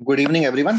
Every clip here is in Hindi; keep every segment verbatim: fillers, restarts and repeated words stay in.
Good evening everyone.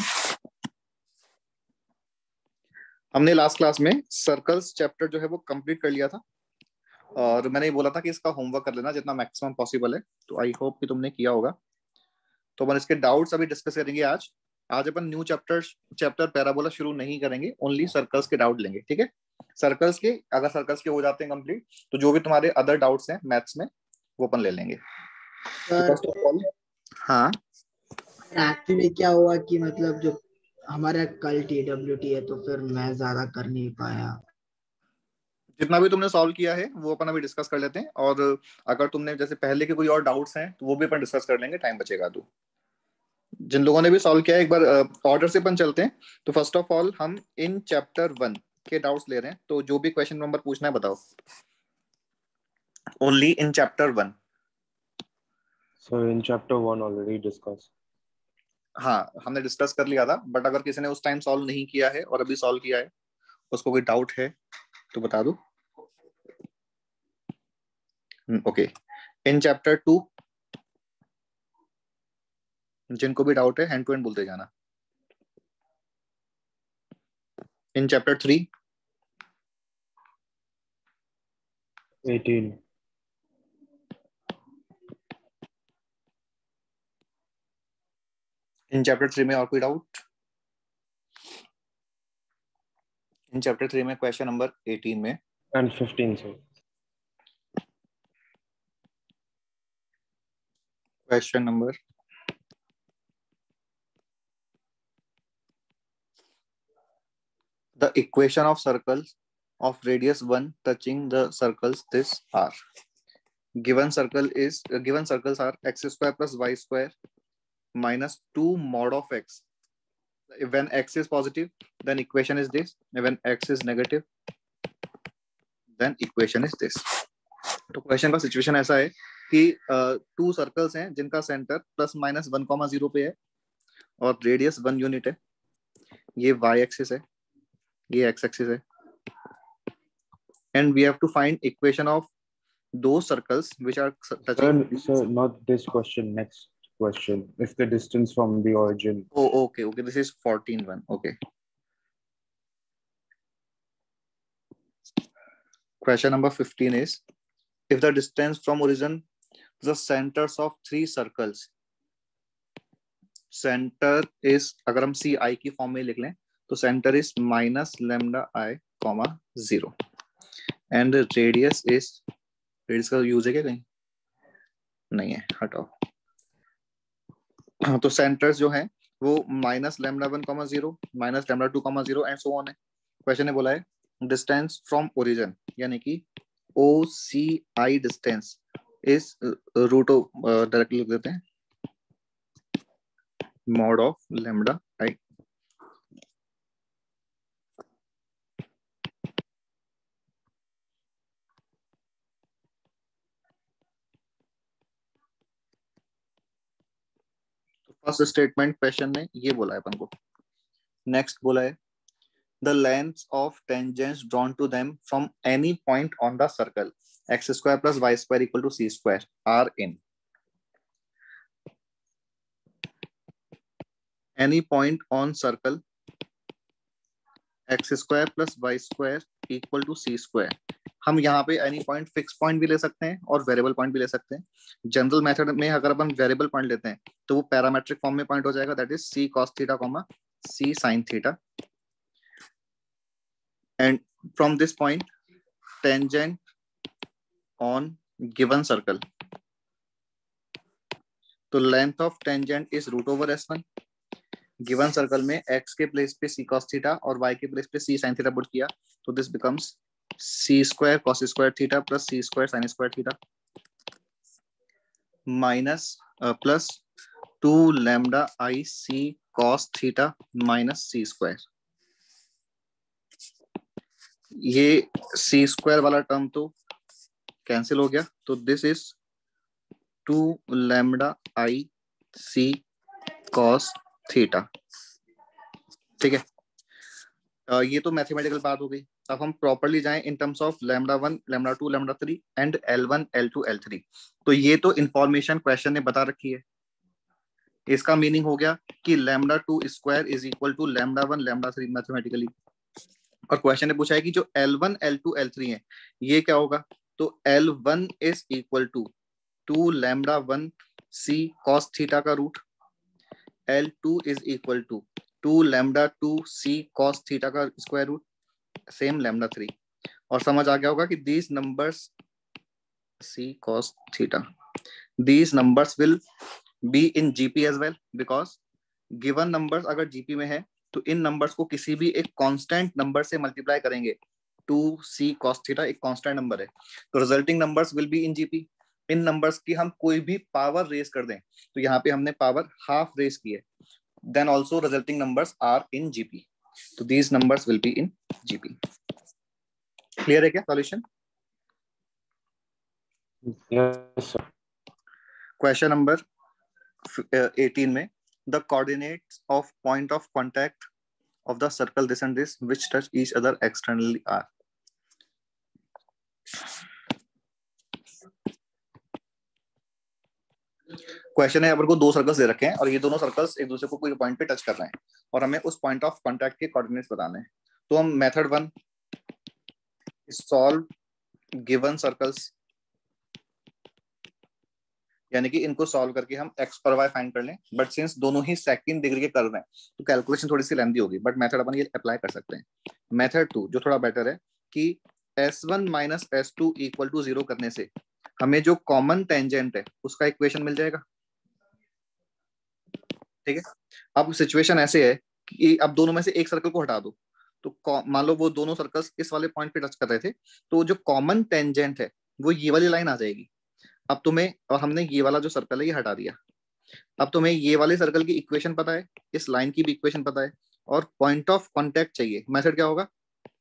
हमने लास्ट क्लास में सर्कल्स चैप्टर जो है वो कंप्लीट कर लिया था और मैंने ये बोला था कि इसका होमवर्क कर लेना जितना मैक्सिमम पॉसिबल है। तो आई होप कि तुमने किया होगा। तो अपन इसके डाउट्स अभी डिस्कस करेंगे आज। आज अपन न्यू चैप्टर चैप्टर पैराबोला शुरू नहीं करेंगे, ओनली सर्कल्स के डाउट लेंगे। ठीक है, सर्कल्स के अगर सर्कल्स के हो जाते हैं कंप्लीट तो जो भी तुम्हारे अदर डाउट्स हैं मैथ्स में वो अपन ले लेंगे। फर्स्ट ऑफ ऑल, हाँ एक्चुअली क्या हुआ कि मतलब जो हमारा कल टी डब्ल्यू टी है तो फिर मैं ज्यादा कर नहीं पाया। जितना भी तुमने सॉल्व किया है वो अपन अभी डिस्कस कर लेते हैं, और अगर तुमने जैसे पहले के कोई और डाउट्स हैं तो वो भी अपन डिस्कस कर लेंगे, टाइम बचेगा तो। जिन लोगों ने भी सॉल्व किया है एक बार ऑर्डर से अपन चलते हैं। तो फर्स्ट ऑफ ऑल हम इन चैप्टर वन के डाउट्स ले रहे हैं, तो जो भी क्वेश्चन नंबर पूछना है बताओ। Only in chapter one. So in chapter one already discussed. हाँ, हमने डिस्कस कर लिया था, बट अगर किसी ने उस टाइम सॉल्व नहीं किया है और अभी सॉल्व किया है, उसको कोई डाउट है तो बता दो। ओके, इन चैप्टर टू जिनको भी डाउट है हैंड टू हैंड बोलते जाना। In chapter three, eighteen. In chapter three में और कोई डाउट? इन चैप्टर थ्री में क्वेश्चन नंबर एटीन में And fifteen, sir. Question number the equation of circles of radius one touching the circles this are. Given circle is uh, given circles are x square plus y square minus two mod of x. When x is positive, then equation is this. When x is negative, then equation is this. तो क्वेश्चन का सिचुएशन ऐसा है कि टू सर्कल्स हैं जिनका centre plus minus one comma zero पे है और रेडियस वन यूनिट है। ये y एक्सिस है, ये x एक्सिस है, and we have to find equation of those circles which are touching. Sir, sir, not this question. Next question. If the distance from the origin. Oh, okay, okay. This is fourteen one. Okay. Question number fifteen is, if the distance from origin, the centers of three circles, center is, अगर हम C I की फॉर्म में लिख लें तो center is minus lambda I comma zero and radius is, radius का यूज है क्या कहीं? नहीं है, हटाओ। तो सेंटर्स जो है वो minus lambda one comma zero, minus lambda two comma zero and so on है। क्वेश्चन ने बोला है डिस्टेंस फ्रॉम ओरिजिन, यानी कि O C I distance is root of, directly लिख देते हैं, mod of lambda I. First statement question ने ये बोला है अपन को। नेक्स्ट बोला है the lengths of tangents drawn to them from any point on the circle x square plus y square equal to c square are in any point on circle x square plus y square equal to c square। हम यहाँ पे एनी पॉइंट फिक्स पॉइंट भी ले सकते हैं और वेरिएबल पॉइंट भी ले सकते हैं। जनरल मेथड में अगर अपन वेरिएबल पॉइंट लेते हैं तो वो पैरामेट्रिक फॉर्म में पॉइंट हो जाएगा, that is c cos theta comma c sin theta. And from this point, tangent on given circle, तो length of tangent is root over s one। given circle में x के प्लेस पे c cos थीटा और y के प्लेस पे c sin थीटा पुट किया तो this becomes c square cos square theta plus c square sin square theta minus uh, plus two lambda I c cos theta minus c square। ये सी स्क्वायर वाला टर्म तो कैंसिल हो गया, तो this is two lambda I C cos theta. ठीक है, ये तो मैथमेटिकल बात हो गई। अब हम प्रॉपर्ली जाएं in terms of lambda one, lambda two, lambda three and L one, L two, L three. तो ये तो इंफॉर्मेशन क्वेश्चन ने बता रखी है, इसका मीनिंग हो गया कि lambda two square is equal to lambda one lambda three mathematically. और क्वेश्चन ने पूछा है कि जो L one L two L three है ये क्या होगा, तो L one is equal to two lambda one C cos theta का root, L two is equal to two lambda two C cos theta का square root, same lambda three. और समझ आ गया होगा कि these numbers C cos theta, these numbers will be in GP as well, because given numbers अगर जीपी में है तो इन नंबर्स को किसी भी एक कांस्टेंट नंबर से मल्टीप्लाई करेंगे। टू सी कॉस थीटा एक कांस्टेंट नंबर है, तो resulting numbers will be in GP. इन नंबर्स की हम कोई भी पावर रेज कर दें, तो यहाँ पे हमने पावर हाफ रेज की है, then also resulting numbers are in GP, तो these numbers will be in GP. Clear है क्या solution? Yes, sir. Question number eighteen में the coordinates of point of contact of the circle this and this which touch each other externally are. Question है, अपन को दो सर्कल्स दे रखे हैं और ये दोनों सर्कल्स एक दूसरे को कोई पॉइंट पे टच कर रहे हैं और हमें उस पॉइंट ऑफ कांटेक्ट के कोऑर्डिनेट्स बताने हैं। तो हम method one solve given circles, यानी कि इनको सॉल्व करके हम एक्स और वाई फाइंड कर लें, बट सिंस दोनों ही सेकंड डिग्री के कर रहे हैं तो कैलकुलेशन थोड़ी सी लेंथी होगी, बट मेथड अपन ये अप्लाई कर सकते हैं। मेथड टू जो थोड़ा बेटर है कि S one minus S two equal to zero करने से हमें जो कॉमन टेंजेंट है उसका इक्वेशन मिल जाएगा। ठीक है, अब सिचुएशन ऐसे है कि अब दोनों में से एक सर्कल को हटा दो, तो मान लो वो दोनों सर्कल्स इस वाले पॉइंट पे टच कर रहे थे, तो जो कॉमन टेंजेंट है वो ये वाली लाइन आ जाएगी। अब तुम्हें, और हमने ये वाला जो सर्कल है ये हटा दिया, अब तुम्हें ये वाले सर्कल की इक्वेशन पता है, इस लाइन की भी इक्वेशन पता है, और पॉइंट ऑफ कांटेक्ट चाहिए। मेथड क्या होगा,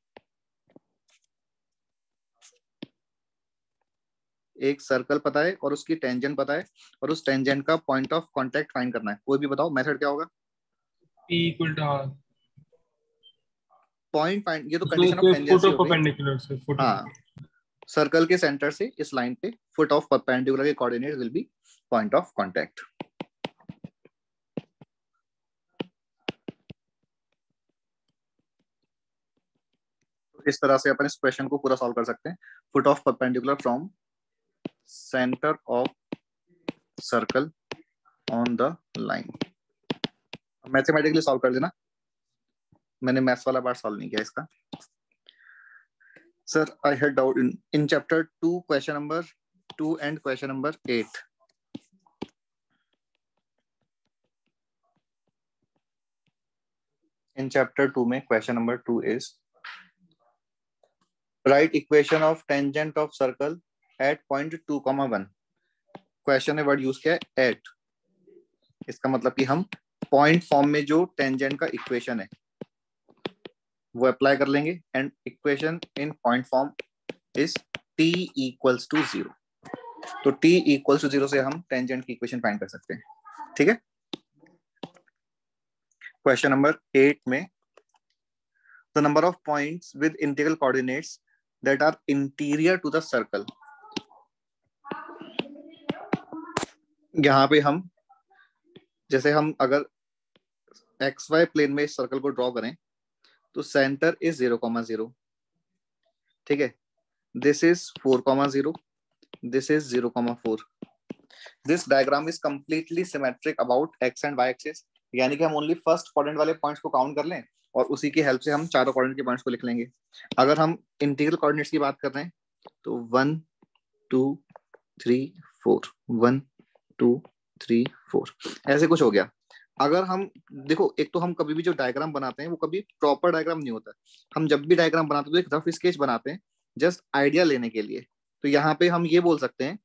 एक सर्कल पता है और उसकी टेंजेंट पता है और उस टेंजेंट का पॉइंट ऑफ कांटेक्ट फाइंड करना है। कोई भी बताओ मेथड क्या होगा? P equal to R. Point find, ये तो उसमें कंडीशन ऑफ कोई टेंजेंसी foot of हो गई। perpendicular से foot of- हाँ, सर्कल के सेंटर से इस लाइन पे फुट ऑफ परपेंडिकुलर के coordinate will be point of contact. इस तरह से अपन इस क्वेश्चन को पूरा सॉल्व कर सकते हैं। Foot of perpendicular from centre of circle on the line. Mathematically solve कर देना, मैंने मैथ्स वाला पार्ट सॉल्व नहीं किया इसका। Sir I had doubt in in chapter two question number two and question number eight. In chapter two में question number two is right equation of tangent of circle at point two comma one. Question ने वर्ड यूज किया है एट, इसका मतलब कि हम पॉइंट फॉर्म में जो टेंजेंट का इक्वेशन है वो अप्लाई कर लेंगे, and equation in point form is t equals to zero. तो t इक्वल्स टू जीरो से हम टेंजेंट की इक्वेशन फाइंड कर सकते हैं। ठीक है, क्वेश्चन नंबर एट में the number of points with integral coordinates that are interior to the circle. यहां पे हम, जैसे हम अगर एक्स वाई प्लेन में इस सर्कल को ड्रॉ करें तो centre is zero comma zero. ठीक है, this is four comma zero, this is zero comma four. This diagram is completely symmetric about X and Y axis, यानी कि हम ओनली फर्स्ट क्वाड्रेंट वाले पॉइंट्स को काउंट कर लें और उसी की हेल्प से हम चारों क्वाड्रेंट के पॉइंट्स को लिख लेंगे। अगर हम इंटीग्रल कोऑर्डिनेट्स की बात कर रहे हैं तो one two three four, one two three four, ऐसे कुछ हो गया। अगर हम देखो, एक तो हम कभी भी जो डायग्राम बनाते हैं वो कभी प्रॉपर डायग्राम नहीं होता, हम जब भी डायग्राम बनाते हैं तो एक रफ स्केच बनाते हैं जस्ट आइडिया लेने के लिए। तो यहाँ पे हम ये बोल सकते हैं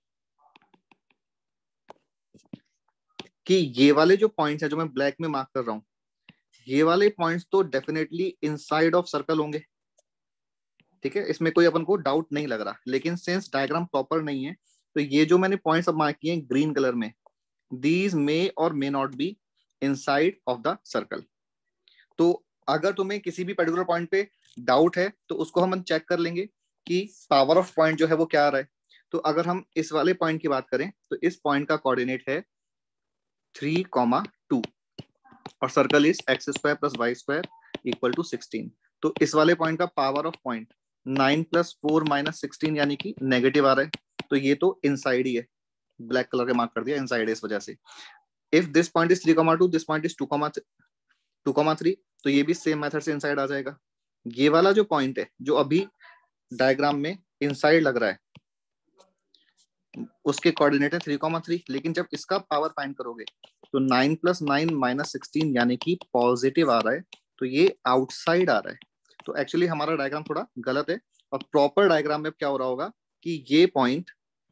कि ये वाले जो पॉइंट्स हैं जो मैं ब्लैक में मार्क कर रहा हूं, ये वाले पॉइंट्स तो डेफिनेटली इनसाइड ऑफ सर्कल होंगे। ठीक है, इसमें कोई अपन को डाउट नहीं लग रहा, लेकिन सिंस डायग्राम प्रॉपर नहीं है तो ये जो मैंने पॉइंट्स अब मार्क किए हैं ग्रीन कलर में, these may or may not be inside of the circle। तो अगर तुम्हें किसी भी पर्टिकुलर पॉइंट पे डाउट है तो उसको हम चेक कर लेंगे कि पावर ऑफ पॉइंट जो है वो क्या आ रहा है। तो अगर हम इस वाले पॉइंट की बात करें तो इस पॉइंट का कोऑर्डिनेट है थ्री कॉमा टू और circle is x square plus Y square equal to sixteen. तो इस वाले पॉइंट का power of point nine plus four minus sixteen यानी कि नेगेटिव आ रहा है, तो ये तो इनसाइड ही है, ब्लैक कलर के मार्क कर दिया इनसाइड है इस वजह से। If this point is three comma two, this point is two comma two comma three, तो ये भी सेम मेथड से इनसाइड आ जाएगा। ये वाला जो पॉइंट है जो अभी डायग्राम में इनसाइड लग रहा है उसके कोऑर्डिनेट है थ्री कॉमा थ्री, लेकिन जब इसका पावर फाइंड करोगे तो nine plus nine minus sixteen यानी कि पॉजिटिव आ रहा है, तो ये आउटसाइड आ रहा है। तो एक्चुअली हमारा डायग्राम थोड़ा गलत है और प्रॉपर डायग्राम में क्या हो रहा होगा कि ये पॉइंट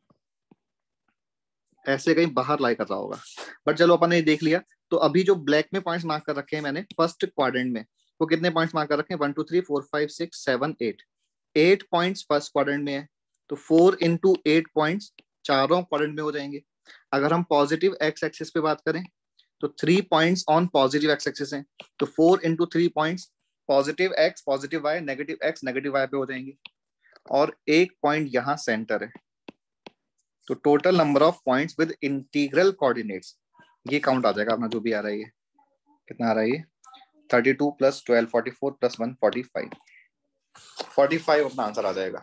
ऐसे कहीं बाहर लाई कर रहा होगा, बट चलो अपन ने देख लिया। तो अभी जो ब्लैक में पॉइंट्स मार्क कर रखे हैं मैंने फर्स्ट क्वाड्रेंट में, वो कितने पॉइंट्स मार्क कर रखे हैं, one two three four five six seven eight, eight points first quadrant में है। तो फोर इंटू एट पॉइंट्स चारों क्वाड्रेंट में हो जाएंगे। अगर हम पॉजिटिव एक्स एक्सिस पे बात करें तो three points on positive X axis हैं, तो four into three points positive X positive Y negative X negative Y पे हो जाएंगे, और एक पॉइंट यहाँ सेंटर है। तो total number of points with integral coordinates ये काउंट आ जाएगा अपना जो भी आ रहा है। ये कितना आ रहा है, ये thirty two plus twelve forty four plus one forty five, forty five अपना आंसर आ जाएगा।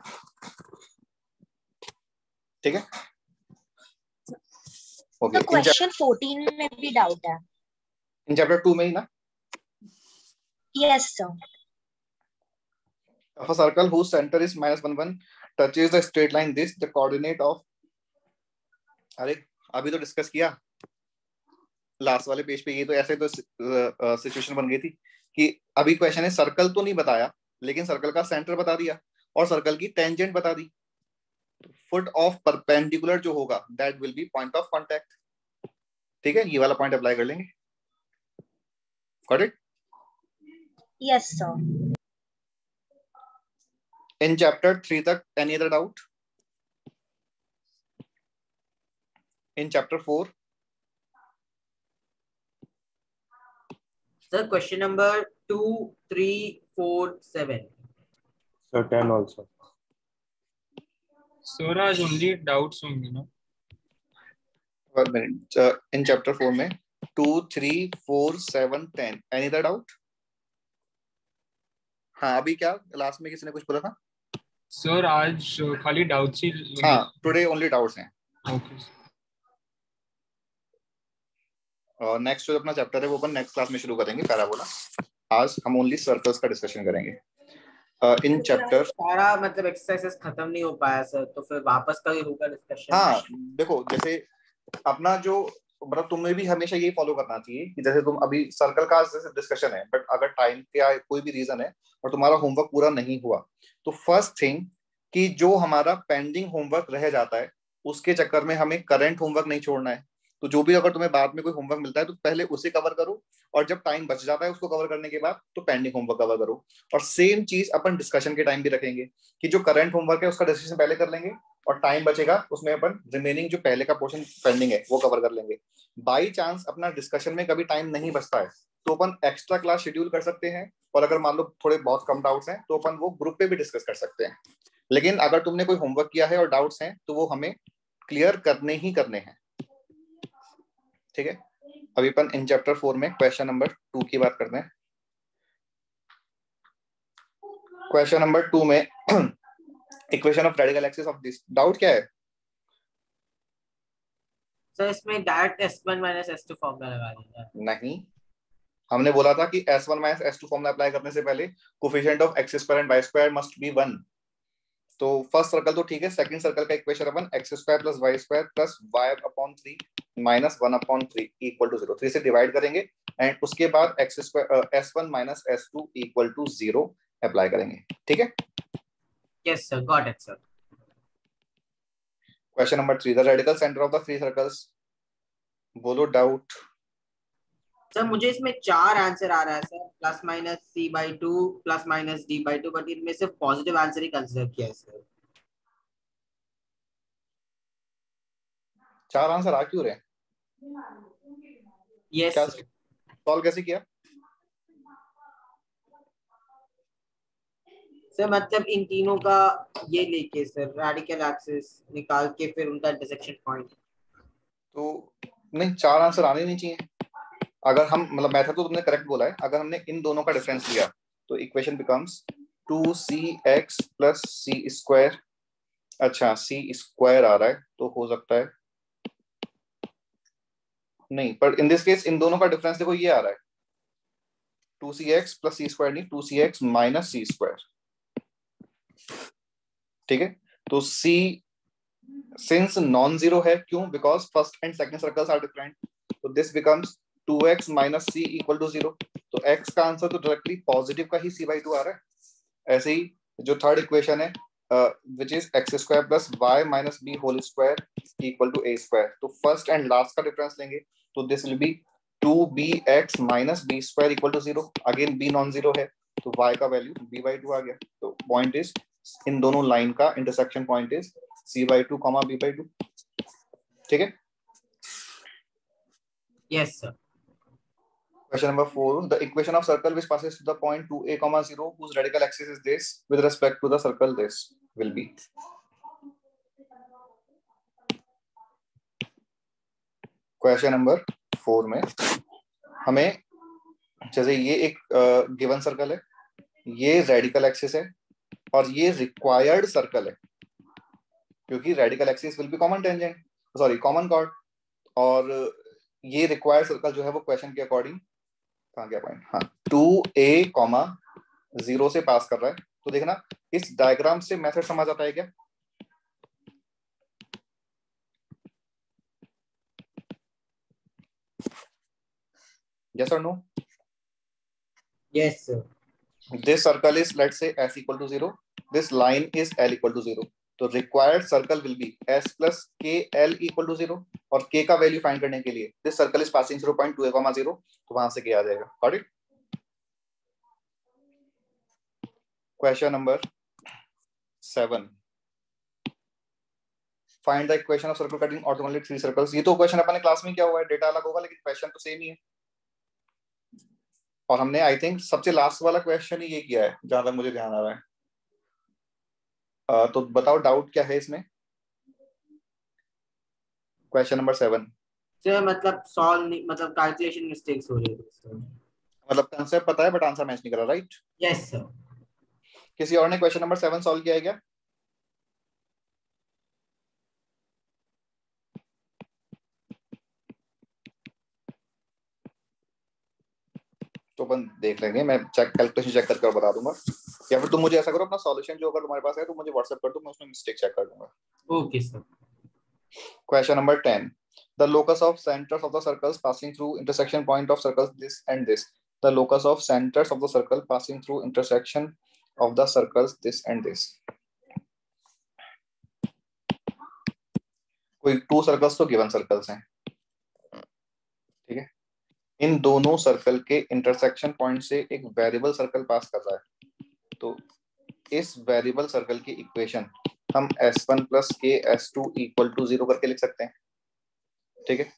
ठीक है, ओके। तो क्वेश्चन फोर्टीन में भी डाउट है। इन चैप्टर टू में ही ना? Yes sir. Of a circle whose center is minus one one touches the straight line this the coordinate of, अरे अभी तो डिस्कस किया लास्ट वाले पेज पे। ये तो ऐसे तो सिचुएशन बन गई थी कि अभी क्वेश्चन है सर्कल तो नहीं बताया लेकिन सर्कल का सेंटर बता दिया और सर्कल की टेंजेंट बता दी। फुट ऑफ परपेंडिकुलर जो होगा that will be point of contact. ठीक है, ये वाला पॉइंट अप्लाई कर लेंगे। Got it? Yes sir. In chapter three तक any other doubt? In chapter four sir question number two three four seven So ten also. Sir आज ओनली डाउट्स होंगे ना? One minute. In chapter four में two three four seven ten any other doubt? हाँ, अभी क्या लास्ट में किसी ने कुछ बोला था? सर आज खाली डाउट्स ही। हाँ, टुडे ओनली डाउट्स हैं। ओके। और नेक्स्ट जो अपना चैप्टर है वो अपन नेक्स्ट क्लास में शुरू करेंगे, पैराबोला। आज हम ओनली सर्कल्स का डिस्कशन करेंगे। इन चैप्टर सारा मतलब एक्सरसाइजेस खत्म नहीं हो पाया सर, तो फिर वापस का ही होगा डिस्कशन। हाँ देखो, जैसे अपना जो मतलब तुम्हें भी हमेशा यही फॉलो करना चाहिए कि जैसे तुम अभी सर्कल का जैसे डिस्कशन है, बट अगर टाइम का कोई भी रीजन है और तुम्हारा होमवर्क पूरा नहीं हुआ तो फर्स्ट थिंग कि जो हमारा पेंडिंग होमवर्क रह जाता है उसके चक्कर में हमें करंट होमवर्क नहीं छोड़ना है। तो जो भी अगर तुम्हें बाद में कोई होमवर्क मिलता है तो पहले उसे कवर करो, और जब टाइम बच जाता है उसको कवर करने के बाद तो पेंडिंग होमवर्क कवर करो। और सेम चीज अपन डिस्कशन के टाइम भी रखेंगे कि जो करंट होमवर्क है उसका डिस्कशन पहले कर लेंगे और टाइम बचेगा उसमें अपन रिमेनिंग जो पहले का पोर्शन पेंडिंग है वो कवर कर लेंगे। बाई चांस अपना डिस्कशन में कभी टाइम नहीं बचता है तो अपन एक्स्ट्रा क्लास शेड्यूल कर सकते हैं, और अगर मान लो थोड़े बहुत कम डाउट्स हैं तो अपन वो ग्रुप पे भी डिस्कस कर सकते हैं। लेकिन अगर तुमने कोई होमवर्क किया है और डाउट्स हैं तो वो हमें क्लियर करने ही करने हैं। ठीक है, अभी अपन इन चैप्टर फोर में क्वेश्चन नंबर टू की बात करते हैं। क्वेश्चन नंबर टू में equation of radical axis of this, doubt क्या है सर? इसमें direct S one minus S two formula लगा देंगे? नहीं, हमने बोला था कि S one minus S two formula apply करने से पहले coefficient of x square and y square must be one. तो फर्स्ट सर्कल तो ठीक है, सेकंड सर्कल का इक्वेशन अपन x square plus Y square plus y upon three minus one upon three equal to zero, three से डिवाइड करेंगे एंड उसके बाद x square S one minus S two equal to zero apply करेंगे। ठीक है, yes sir, got it sir. Question number three, the radical centre of the three circles. बोलो डाउट। सर मुझे इसमें चार आंसर आ रहा है sir, plus minus c by two plus minus d by two, but इनमें सिर्फ पॉजिटिव आंसर ही कंसिडर किया है सर। चार आंसर आ क्यों रहे? यस क्या सर। सॉल्व कैसे किया? सर मतलब इन तीनों का ये लेके सर रेडिकल एक्सिस निकाल के फिर उनका इंटरसेक्शन पॉइंट। तो नहीं, चार आंसर आने नहीं चाहिए। अगर हम मतलब मेथड तो तुमने करेक्ट बोला है, अगर हमने इन दोनों का डिफरेंस लिया तो equation becomes two c x plus c square. अच्छा, सी स्क्वायर आ रहा है तो हो सकता है नहीं, पर इन दिस केस इन दोनों का डिफरेंस देखो ये आ रहा है two c x plus c square, नहीं two c x minus c square. ठीक है, तो सी सिंस नॉन जीरो है, क्यों? Because first and second circles are different, तो this becomes two x minus c equal to zero. तो x का आंसर तो डायरेक्टली पॉजिटिव का ही c बाई टू आ रहा है। ऐसे ही जो थर्ड इक्वेशन है which is x square plus Y minus b whole square equal to A square, तो फर्स्ट एंड लास्ट का डिफरेंस लेंगे तो this will be two b x minus B square equal to zero. Again b non zero है तो y का वैल्यू b बाई टू आ गया। तो पॉइंट इज इन दोनों लाइन का intersection point is c by two comma b by two. ठीक है, yes sir. question number four, the equation of circle which passes to the point two a comma zero whose radical axis is this with respect to the circle this will be। question number four में हमें जैसे ये एक गिवन uh, सर्कल है, ये रेडिकल एक्सिस है और ये रिक्वायर्ड सर्कल है, क्योंकि radical axis will be common tangent, sorry common chord, और ये रिक्वायर्ड सर्कल जो है वो क्वेश्चन के अकॉर्डिंग कहाँ गया पॉइंट, हाँ टू ए कॉमा जीरो से पास कर रहा है। तो देखना इस डायग्राम से मेथड समझ आता है क्या? yes or no? yes sir। this circle is let's say s equal to zero, this line is l equal to zero, तो required circle will be s plus k l equal to zero, और k का वैल्यू फाइंड करने के लिए this circle is passing through point two a comma zero, तो वहां से k आ जाएगा। got it? question number seven, find the equation of circle cutting orthogonally three circles। ये तो क्वेश्चन अपने क्लास में क्या हुआ है, डेटा अलग होगा लेकिन क्वेश्चन तो सेम ही है, और हमने आई थिंक सबसे लास्ट वाला क्वेश्चन ही ये किया है जहां तक मुझे ध्यान आ रहा है। uh, तो बताओ डाउट क्या है इसमें? क्वेश्चन नंबर सेवन सर मतलब सॉल्व नहीं, मतलब कैलकुलेशन मिस्टेक्स हो रही है सर। मतलब कंसेप्ट पता है बट आंसर मैच नहीं कर रहा, राइट? Yes sir. किसी और ने क्वेश्चन नंबर सेवन सॉल्व किया है क्या? तो अपन देख लेंगे, मैं चेक कैलकुलेशन चेक करके बता दूंगा, या फिर तुम मुझे ऐसा करो अपना सॉल्यूशन जो अगर तुम्हारे पास है तो मुझे व्हाट्सएप कर दो, मैं उसमें मिस्टेक चेक कर दूंगा। Okay sir. Question number ten, the locus of centers of the circles passing through intersection point of circles this and this, the locus of centers of the circle passing through intersection of the circles this and this। कोई टू सर्कल्स तो गिवन सर्कल्स हैं, ठीक है, इन दोनों सर्कल के इंटरसेक्शन पॉइंट से एक वेरिएबल सर्कल पास कर रहा है, तो इस वेरिएबल सर्कल की इक्वेशन हम S one plus k S two equal to zero करके लिख सकते हैं। ठीक है,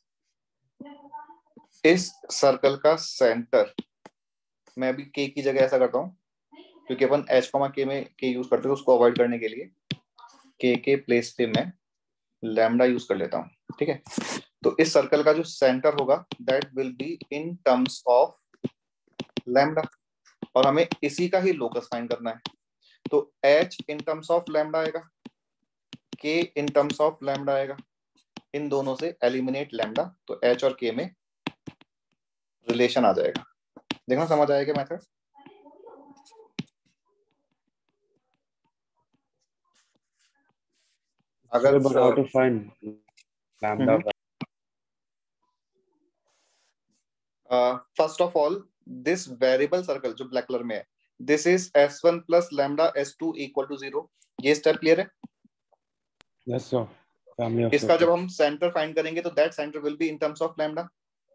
इस सर्कल का सेंटर, मैं अभी के की जगह ऐसा करता हूँ क्योंकि अपन एच कॉमा के में के यूज करते हैं, उसको अवॉइड करने के लिए के के प्लेस पे मैं लैम्डा यूज कर लेता हूँ। ठीक है, तो इस सर्कल का जो सेंटर होगा that will be in terms of lambda, और हमें इसी का ही लोकस फाइंड करना है। तो h in terms of lambda आएगा, k in terms of lambda आएगा, इन दोनों से एलिमिनेट लैम्डा, तो h और k में रिलेशन आ जाएगा। देखना समझ आएगा मेथड? अगर but how to find lambda? First of all this variable circle जो ब्लैक कलर में है, this is S one plus lambda S two equal to zero. ये स्टेप क्लियर है? Yes sir, family of इसका जब circles. हम सेंटर फाइंड करेंगे तो that centre will be in terms of lambda.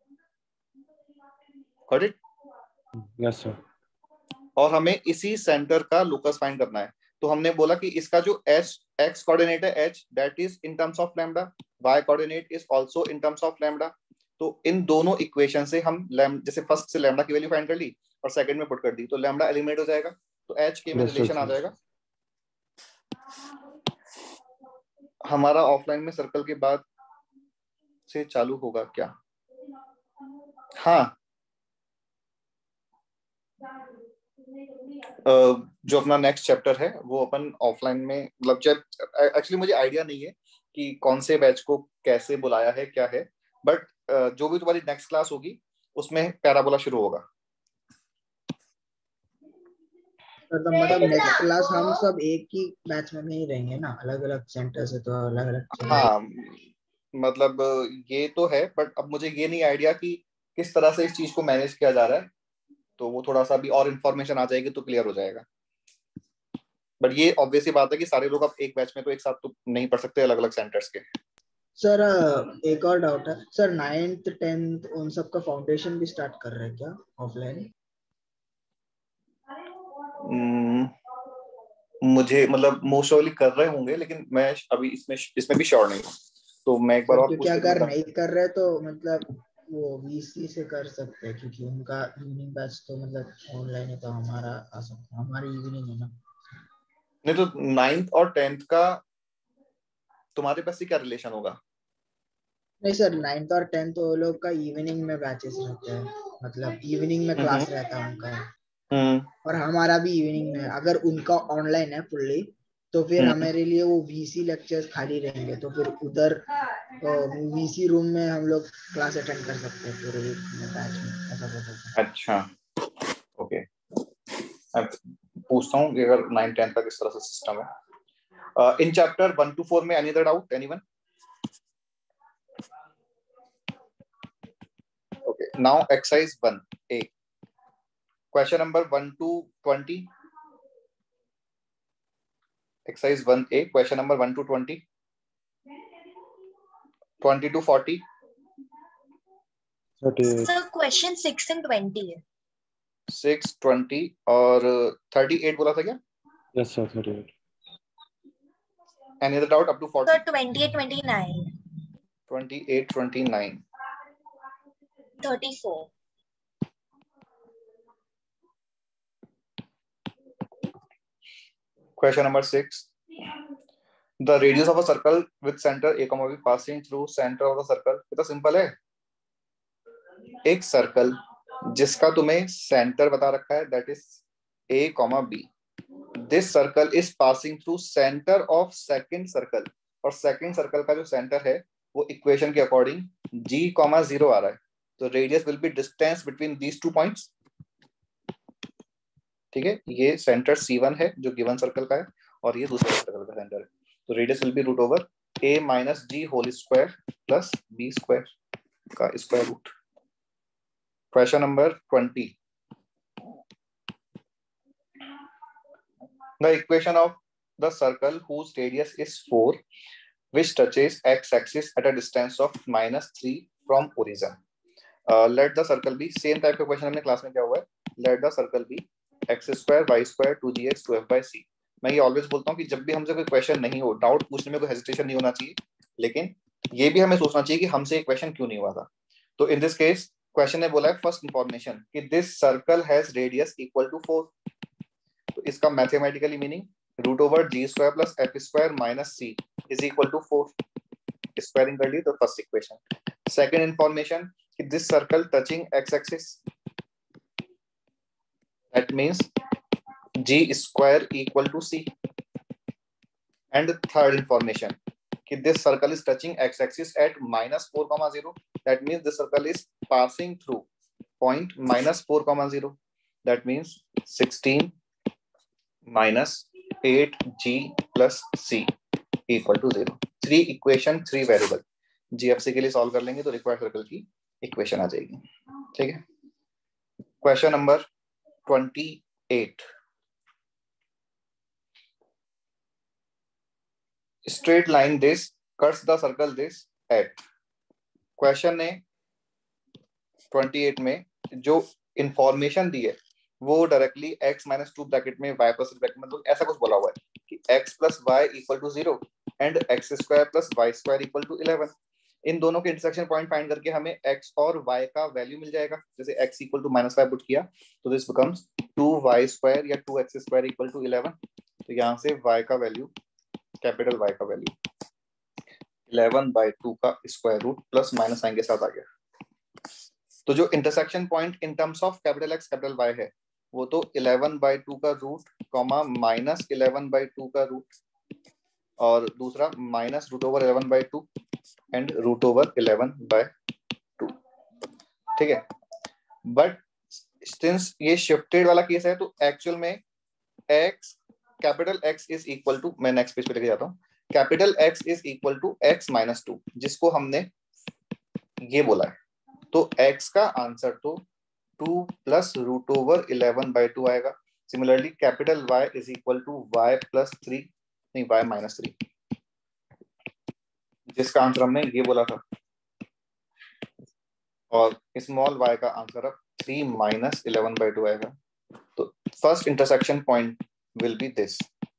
Got it? Yes sir. और हमें इसी सेंटर का लोकस फाइंड करना है, तो हमने बोला कि इसका जो h x कोऑर्डिनेट है h that is in terms of lambda, y coordinate is also in terms of lambda. तो इन दोनों इक्वेशन से हम लैम जैसे फर्स्ट से लैम्डा की वैल्यू फाइंड कर ली और सेकंड में पुट कर दी, तो लैम्डा एलिमिनेट हो जाएगा, तो h के में Yes, रिलेशन yes, आ yes. जाएगा। हमारा ऑफलाइन में सर्कल के बाद से चालू होगा क्या? हाँ, uh, जो अपना नेक्स्ट चैप्टर है वो अपन ऑफलाइन में, मतलब जब एक्चुअली मुझे आइडिया नहीं है कि कौन से बैच को कैसे बुलाया है क्या है, बट uh, जो भी तुम्हारी नेक्स्ट क्लास होगी उसमें पैराबोला शुरू होगा। तो मतलब नेक्स्ट क्लास हम सब एक ही बैच में नहीं रहेंगे ना, अलग अलग सेंटर से, तो अलग अलग। हाँ, मतलब ये तो है, बट अब मुझे ये नहीं आइडिया कि किस तरह से इस चीज को मैनेज किया जा रहा है, तो वो थोड़ा सा अभी और इन्फॉर्मेशन आ जाएगी तो क्लियर हो जाएगा। बट ये ऑब्वियसली बात है कि सारे लोग अब एक बैच में तो एक साथ तो नहीं पढ़ सकते, अलग अलग सेंटर्स के। सर एक और डाउट है सर, नाइन्थ टेंथ उन सब का फाउंडेशन भी स्टार्ट कर रहे हैं क्या ऑफलाइन? मुझे मतलब मोस्ट ऑफली कर रहे होंगे, लेकिन मैं अभी इसमें इसमें भी श्योर नहीं हूँ, तो मैं एक बार और क्योंकि अगर नहीं कर रहे तो मतलब वो वीसी से कर सकते हैं, क्योंकि उनका इवनिंग बैच तो मतलब ऑनलाइन है, तो हमारा आ सकता है, हमारी इवनिंग है ना। नहीं तो नाइन्थ और टेंथ का तुम्हारे पास से क्या रिलेशन होगा? नहीं सर, नाइन्थ और टेंथ वो लोग का इवनिंग में बैचेस रहते हैं, मतलब इवनिंग में क्लास रहता है उनका, और हमारा भी इवनिंग में। अगर उनका ऑनलाइन है फुल्ली तो फिर हमारे लिए वो वीसी लेक्चर्स खाली रहेंगे, तो फिर उधर वीसी रूम में हम लोग क्लास अटेंड कर सकते हैं पूरे वीक में, बैच में, ऐसा कर सकते हैं। अच्छा, ओके, मैं पूछता हूँ कि अगर नाइन टेन का किस तरह से सिस्टम है। इन चैप्टर वन टू फोर में any other doubt, anyone? Okay, now exercise one A, question number one to twenty. Exercise one A, question number one to twenty, twenty to forty. Sir question six and twenty है। सिक्स, ट्वेंटी और थर्टी एट बोला था क्या? Yes, sir. Thirty eight. Any other doubt up to forty? Sir twenty eight, twenty nine, twenty-eight, twenty-nine. Thirty four. Question number six. The radius of a circle with center A, B passing through center of the circle. कितना सिंपल है। एक सर्कल जिसका तुम्हें सेंटर बता रखा है, that is A, B. This circle is passing through center of second circle, और second circle का जो सेंटर है वो इक्वेशन के अकॉर्डिंग G, zero आ रहा है, तो radius will be distance between these two points. ठीक है, ये सेंटर सी वन है जो गिवन सर्कल का है, और ये दूसरे सर्कल का सेंटर है, तो radius will be root over a minus g whole square plus B square का square root. Question number twenty, the equation of the circle whose radius is four which touches x axis at a distance of minus three from origin. uh, let the circle be, same type का क्वेश्चन हमने क्लास में क्या हुआ है, let the circle be x square y square two g x two f by c. मैं ये ऑलवेज बोलता हूँ कि जब भी हमसे कोई क्वेश्चन नहीं हो, डाउट पूछने में कोई हेजिटेशन नहीं होना चाहिए, लेकिन ये भी हमें सोचना चाहिए कि हमसे एक क्वेश्चन क्यों नहीं हुआ था। तो इन दिस केस क्वेश्चन ने बोला है फर्स्ट इंफॉर्मेशन कि this circle has radius equal to four, तो इसका mathematically meaning root over g square plus f square minus c is equal to four. Squaring कर ली तो फर्स्ट इक्वेशन। सेकंड इंफॉर्मेशन कि this circle touching x axis, that means g square equal to c. And third information कि this circle is touching x axis at minus four comma zero, that means this circle is passing through point minus four comma zero, that means sixteen minus eight g plus c equal to zero. three equation, three variable, G F C के लिए सॉल्व कर लेंगे तो रिक्वायर्ड सर्कल की इक्वेशन आ जाएगी। ठीक है, question number twenty-eight. Straight line this cuts the circle this at. Question ने twenty-eight में जो इंफॉर्मेशन दी है वो directly x minus two bracket में y प्लस ब्रैकेट में, मतलब ऐसा कुछ बोला हुआ है कि x plus y equal to zero and x square plus Y square equal to eleven. इन दोनों के इंटरसेक्शन पॉइंट फाइंड करके हमें x और y का वैल्यू मिल जाएगा। जैसे x equal to minus five put किया तो this becomes two y square या two x square equal to eleven. तो यहाँ से y का वैल्यू, कैपिटल Y का वैल्यू इलेवन बाई टू का square root plus minus sign के साथ आ गया। तो जो intersection point in terms of capital x capital y है वो तो इलेवन बाई टू का root comma minus eleven by two का रूट और दूसरा minus root over eleven by two and root over eleven by two. ठीक है, बट सिंस ये शिफ्टेड वाला केस है तो एक्चुअल में x capital x is equal to, मैं नेक्स्ट पेज पे लेके जाता हूँ, capital x is equal to x minus two, जिसको हमने ये बोला है। तो x का आंसर तो two plus root over eleven by two आएगा। Similarly capital y is equal to y plus three, नहीं y माइनस थ्री, जिसका आंसर हमने ये बोला था। और स्मॉल y का आंसर अब three minus eleven by two आएगा। तो first intersection point will be this.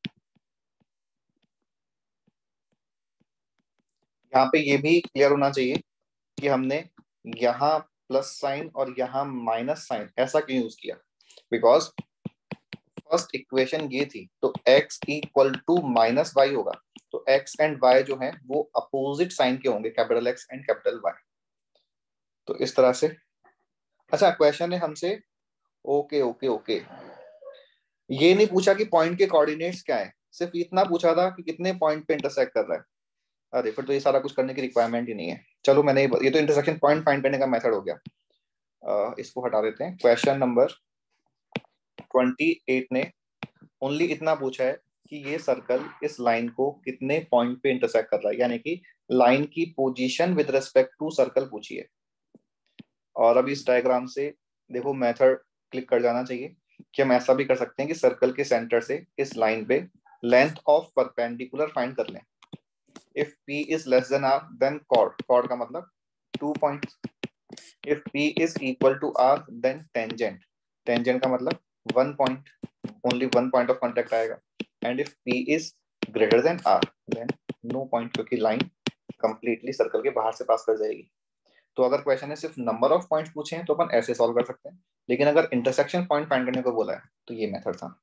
यहाँ पे ये भी क्लियर होना चाहिए कि हमने यहाँ प्लस साइन और यहाँ माइनस साइन ऐसा क्यों यूज किया, बिकॉज फर्स्ट इक्वेशन ये थी तो x equal to minus y होगा, तो x एंड y जो है वो अपोजिट साइन के होंगे, capital x and capital y। तो इस तरह से। अच्छा, क्वेश्चन है हमसे, ओके ओके ओके, ये नहीं पूछा कि पॉइंट के कोऑर्डिनेट्स क्या है, सिर्फ इतना पूछा था कि कितने पॉइंट पे इंटरसेक्ट कर रहा है। अरे फिर तो ये सारा कुछ करने की रिक्वायरमेंट ही नहीं है। चलो मैंने ये तो इंटरसेक्शन पॉइंट फाइंड करने का मेथड हो गया, आ, इसको हटा देते हैं। क्वेश्चन नंबर ट्वेंटी एट ने ओनली इतना पूछा है कि ये सर्कल इस लाइन को कितने पॉइंट पे इंटरसेक्ट कर रहा है, यानी कि लाइन की position with respect to circle पूछी है। और अब इस डायग्राम से देखो मेथड क्लिक कर जाना चाहिए कि हम ऐसा भी कर सकते हैं कि सर्कल के सेंटर से इस लाइन पे लेंथ ऑफ परपेंडिकुलर फाइंड कर लें। If P is less than R, then chord. Chord का मतलब two points. If P is equal to R, then tangent. Tangent का मतलब one point. Only one point of contact आएगा. And if P is greater than R, then no point, क्योंकि लाइन completely सर्कल के बाहर से पास कर जाएगी। तो अगर क्वेश्चन है सिर्फ नंबर ऑफ पॉइंट्स पूछे हैं तो अपन ऐसे सॉल्व कर सकते हैं, लेकिन अगर इंटरसेक्शन पॉइंट फाइंड करने को बोला है तो ये मेथड था।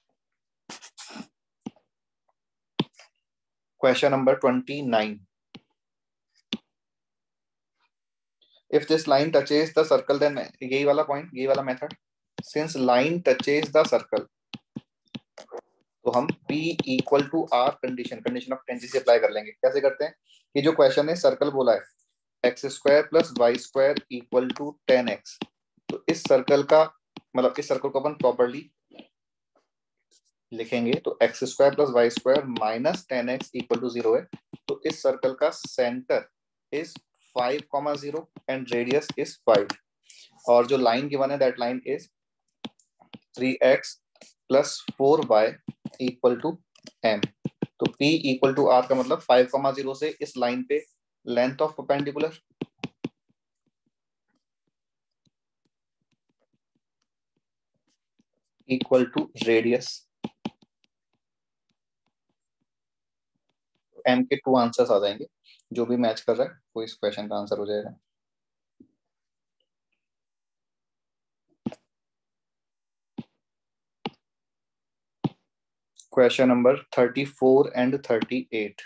Question number twenty-nine. If this line touches the circle, then यही वाला point, यही वाला method. Since line touches the circle, तो हम P equal to R condition, condition of tangency apply कर लेंगे। कैसे करते हैं कि जो question है circle बोला है x square plus y square equal to ten x, तो इस circle का मतलब इस circle को अपन properly लिखेंगे तो x square plus Y square minus ten x equal to zero है। तो इस सर्कल का centre is five comma zero and radius is five, और जो लाइन गिवन है that line is three x plus four y equal to m. तो P इक्वल टू आर का मतलब फाइव कॉमा जीरो से इस लाइन पे length of perpendicular equal to radius. M के टू आंसर्स आ जाएंगे, जो भी मैच कर रहा है वो इस क्वेश्चन का आंसर हो जाएगा। Question number thirty four and thirty eight.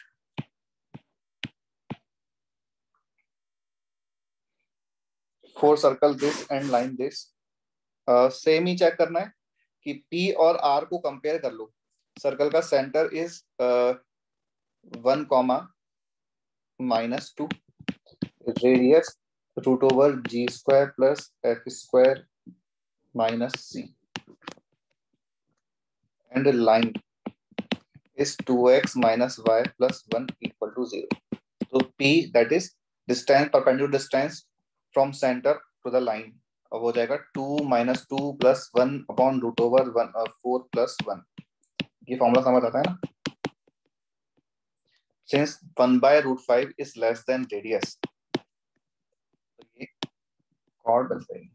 For circle this and line this, same ही चेक करना है कि P और R को कंपेयर कर लो। सर्कल का centre is one comma minus two, radius root over g square plus f square minus c, and line is two x minus y plus one equal to zero. तो P that is distance, perpendicular distance from centre to the line, अब हो जाएगा two minus two plus one upon root over one four plus one. ये फॉर्मूला समझ आता है ना? Since one by root five is less than radius, तो ये chord बन जाएगी।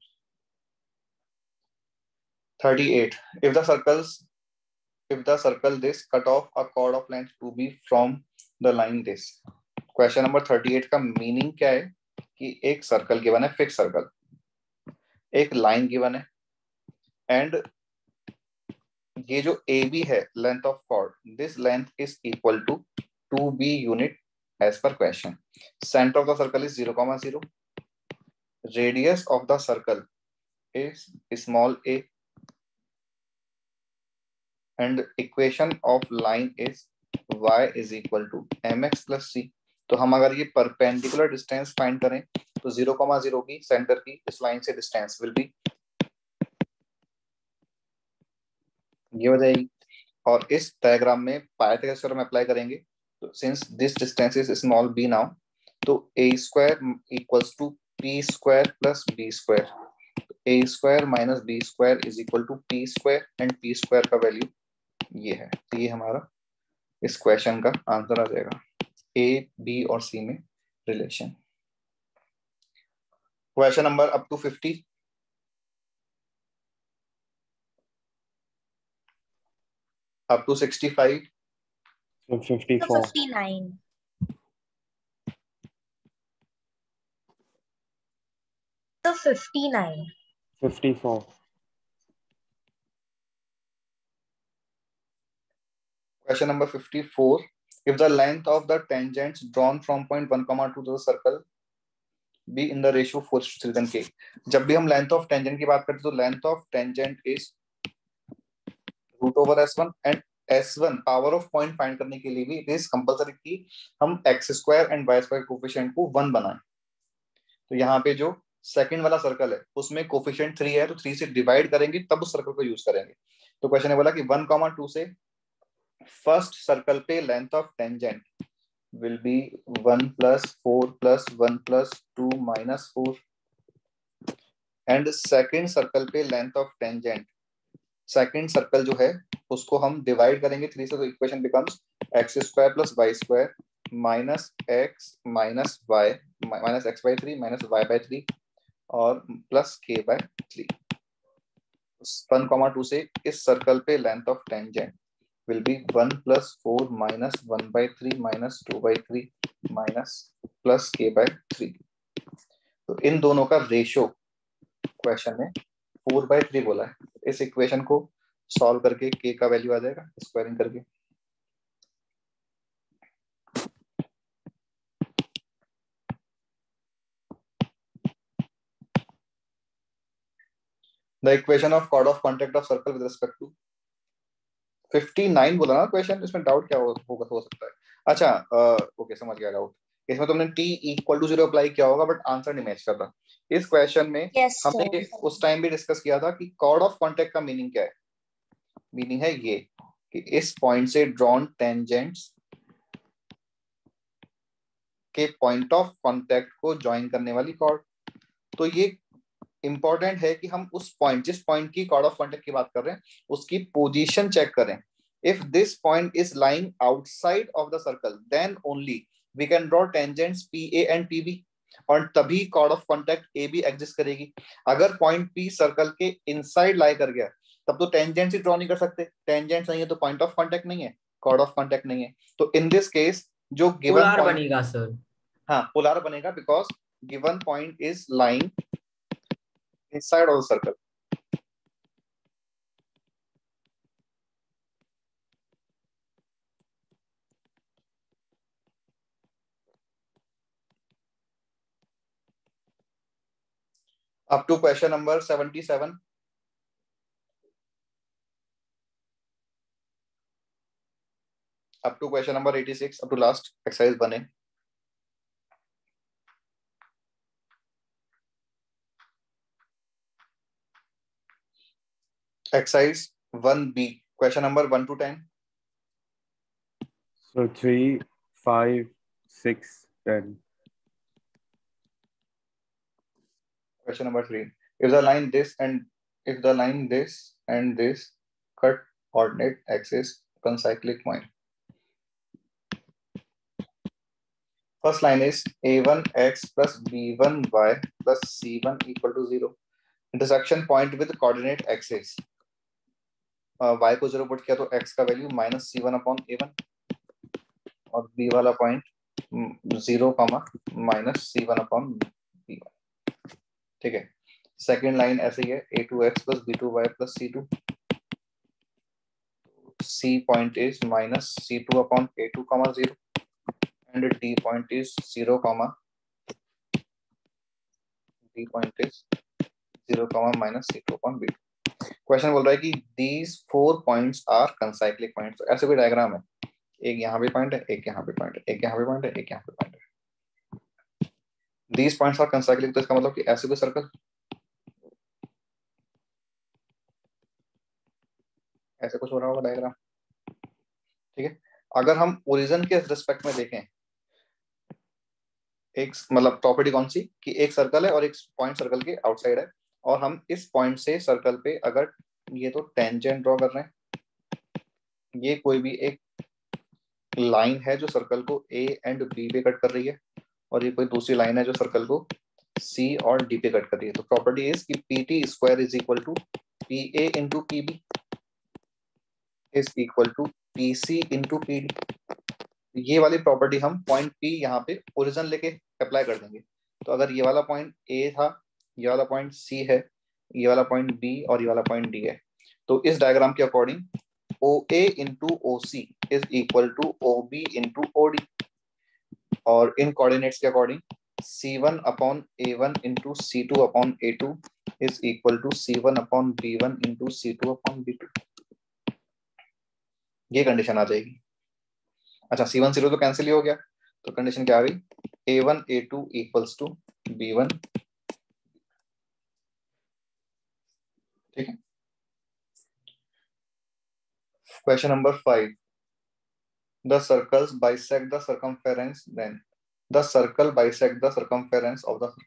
thirty-eight. If the circles, if the circle this cut off a chord of length to be from the line this. Question number thirty-eight का मीनिंग क्या है कि एक सर्कल गिवन है, फिक्स सर्कल, एक लाइन गिवन है, एंड ये जो A B है length of chord, this length is equal to two b unit as per question. Center of the circle is zero comma zero. Radius of the circle is small a, and equation of line is y is equal to mx plus c. तो हम अगर ये परपेंडिकुलर डिस्टेंस फाइंड करें तो जीरो कॉमा जीरो की सेंटर की इस लाइन से डिस्टेंस विल बी ये हो जाएगी, और इस डायग्राम में पाइथागोरस थ्योरम अप्लाई करेंगे तो since this distance is small b now, तो a square equals to p square plus b square, a square minus b square is equal to p square, and p square का वैल्यू ये है। तो ये हमारा इस क्वेश्चन का आंसर आ जाएगा, ए बी और सी में relation. Question number up to fifty, up to sixty-five, So fifty-four. fifty-nine. So fifty-nine. fifty-four. question number fifty-four, if the length of the tangents drawn from point one comma two to the circle be in the ratio four is three then k. जब भी हम length of tangent की बात करते हैं तो length of tangent is root over s one, and s one power of point find करने के लिए भी it is compulsory कि हम x square and y square coefficient को वन बनाएं। तो यहाँ पे जो सेकंड वाला सर्कल है उसमें कोफिशिएंट थ्री है, तो थ्री से डिवाइड करेंगे तब उस सर्कल को यूज करेंगे। तो क्वेश्चन ने बोला कि वन कॉमा टू से फर्स्ट सर्कल पे length of tangent will be one plus four plus one plus two minus four, and second circle पे length of tangent, second circle जो है उसको हम डिवाइड करेंगे थ्री से, तो equation becomes x square plus Y square minus x minus y minus x by three minus y by three और plus k by three. One comma two से इस सर्कल पे length of tangent will be one plus four minus one by three minus two by three minus plus k by three। तो इन दोनों का रेशियो क्वेश्चन में फोर बाय थ्री बोला है। इस इक्वेशन को सॉल्व करके k का वैल्यू आ जाएगा स्क्वायरिंग करके। The equation of chord of contact of circle with respect to fifty nine बोला ना क्वेश्चन, इसमें डाउट क्या हो, हो, हो सकता है? अच्छा ओके समझ गया डाउट। इसमें तुमने t equal to zero apply किया होगा बट आंसर नहीं मैच कर रहा। इस क्वेश्चन में Yes, हमने sir. उस टाइम भी डिस्कस किया था कि कॉर्ड ऑफ कांटेक्ट का मीनिंग क्या है। मीनिंग है ये कि इस पॉइंट से ड्रॉन टेंजेंट्स के पॉइंट ऑफ कांटेक्ट को ज्वाइन करने वाली कॉर्ड। तो ये इंपॉर्टेंट है कि हम उस पॉइंट, जिस पॉइंट की कॉर्ड ऑफ कांटेक्ट की बात कर रहे हैं उसकी पोजीशन चेक करें। If this point is lying outside of the circle then only we can draw tangents P A and P B, और तभी chord of contact A B exist करेगी। अगर पॉइंट पी सर्कल के इनसाइड लाई कर गया तब तो टेंजेंट्स ही ड्रॉ नहीं कर सकते। टेंजेंट्स नहीं है तो पॉइंट ऑफ कांटेक्ट नहीं है, कॉर्ड ऑफ कांटेक्ट नहीं है। तो इन दिस केस जो गिवन पोलर बनेगा सर। हाँ पोलर बनेगा because given point is lying inside of the circle. Up to question number seventy-seven. Up to question number eighty-six, up to last exercise one A. Exercise one B, question number one to ten. So three, five, six, ten. Question number three. If the line this and if the line this and this cut coordinate axis on cyclic point. First line is a one x plus b one y plus c one equal to zero. Intersection point with coordinate axis. Uh, y को जीरो पुट किया तो x का value minus c one upon a one, और b वाला point zero comma minus c one upon b one. ठीक है, सेकेंड लाइन ऐसे ही है a two x plus b two y plus c two. C point is minus C two upon A two comma zero, and D point is zero comma D point is zero comma minus C two upon B two. Question बोल रहा है कि these four points are concyclic points. ऐसे कोई डायग्राम है, एक यहाँ पे पॉइंट है, एक यहाँ पे पॉइंट है, एक यहाँ पे पॉइंट है, एक यहाँ पे पॉइंट है. These points are concyclic, तो इसका मतलब कि ऐसे कोई सर्कल, ऐसे कुछ हो रहा होगा डायग्राम. ठीक है. अगर हम ओरिजिन के रिस्पेक्ट में देखें, एक मतलब प्रॉपर्टी कौन सी कि एक सर्कल है और एक पॉइंट सर्कल के आउटसाइड है, और हम इस पॉइंट से सर्कल पे अगर ये तो टेंजेंट ड्रॉ कर रहे हैं, ये कोई भी एक लाइन है जो सर्कल को ए एंड बी पे कट कर रही है, और ये कोई दूसरी लाइन है जो सर्कल को सी और डी पे कट कर रही है. तो प्रॉपर्टी इज कि P T square is equal to P A into P B is equal to P C into P D. ये वाली प्रॉपर्टी हम पॉइंट पी यहाँ पे ओरिजिन लेके अप्लाई कर देंगे. तो अगर ये वाला पॉइंट ए था, ये वाला पॉइंट सी है, ये वाला पॉइंट बी और ये वाला पॉइंट डी है, तो इस डायग्राम के according O A into O C is equal to O B into O D, और इन कोऑर्डिनेट्स के according c one upon a one into c two upon a two is equal to c one upon b one into c two upon b two. ये कंडीशन आ जाएगी. अच्छा, सी वन सी टू तो कैंसिल ही हो गया, तो कंडीशन क्या आ गई, a one A to equals to b one. ठीक है. Question number five, the circles bisect the circumference, then the circle bisect the circumference of the.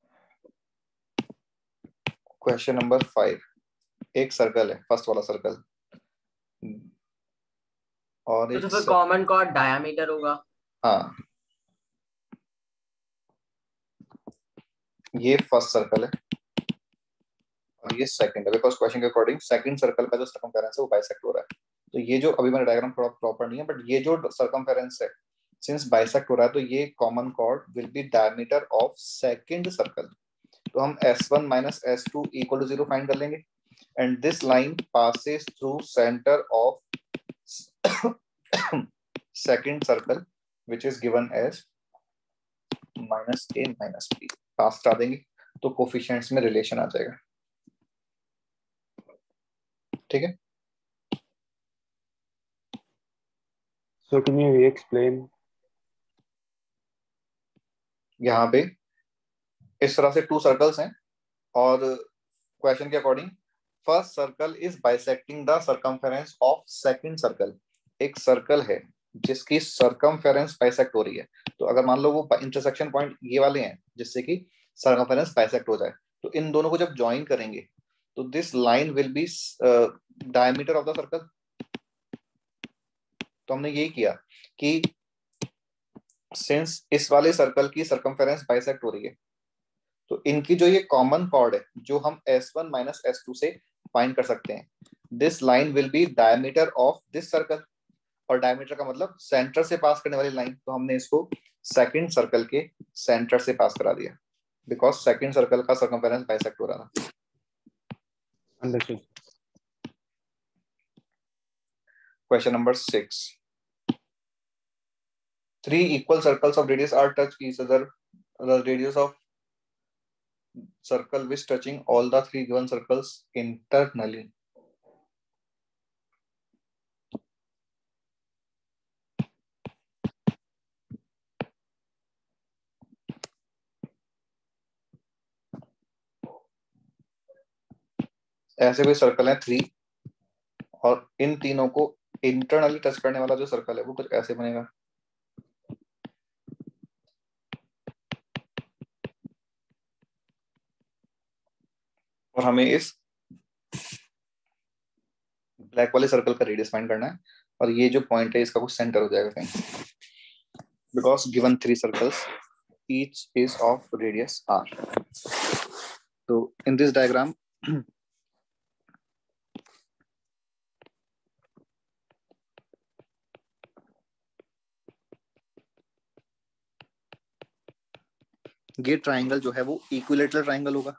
Question number five, एक सर्कल है, फर्स्ट वाला सर्कल, और तो फिर कॉमन कॉर्ड डायमीटर होगा. हाँ, ये फर्स्ट सर्कल है और ये सेकंड है, बिकॉज क्वेश्चन के अकॉर्डिंग सेकंड सर्कल का जो सर्कमफेरेंस है वो बाइसेक्ट हो रहा है. तो ये जो अभी मेरा डायग्राम थोड़ा प्रॉपर नहीं है, बट ये जो सर्कमफेरेंस है सिंस बाइसेक्ट हो रहा है, तो ये common chord will be diameter of second circle. तो हम S one minus S two equal to zero find कर लेंगे, and this line passes through centre of second circle which is given as minus a minus b. Pass करा देंगे तो कोफिशिएंट्स में रिलेशन आ जाएगा. ठीक है. So can you re-explain? यहाँ पे इस तरह से टू सर्कल्स हैं, और क्वेश्चन के according first circle is bisecting the circumference of second circle. एक सर्कल है जिसकी सर्कमफेरेंस बाइसेक्ट हो रही है, तो अगर मान लो वो इंटरसेक्शन पॉइंट ये वाले हैं जिससे कि सर्कमफेरेंस बाइसेक्ट हो जाए, तो इन दोनों को जब ज्वाइन करेंगे तो this line will be diameter of the circle. तो हमने यही किया कि सिंस इस वाले सर्कल की सर्कमफेरेंस बाइसेक्ट हो रही है, तो इनकी जो ये कॉमन कॉर्ड है जो हम S one minus S two से फाइंड कर सकते हैं, this line will be diameter of this circle. और डायमीटर का मतलब सेंटर से पास करने वाली लाइन, तो हमने इसको सेकंड सर्कल के सेंटर से पास करा दिया, बिकॉज सेकंड सर्कल का सर्कमफेरेंस बाइसेक्ट हो रहा था. Understood. Question number six, three equal circles of radius r touch each other. The radius of circle which touching all the three given circles internally. ऐसे कोई सर्कल है थ्री, और इन तीनों को इंटरनली टच करने वाला जो सर्कल है वो कुछ ऐसे बनेगा. और हमें इस ब्लैक वाले सर्कल का रेडियस फाइंड करना है, और ये जो पॉइंट है इसका कुछ सेंटर हो जाएगा कहीं, because given three circles each is of radius r. तो इन दिस डायग्राम ये ट्राइंगल जो है वो इक्विलेटरल ट्राइंगल होगा,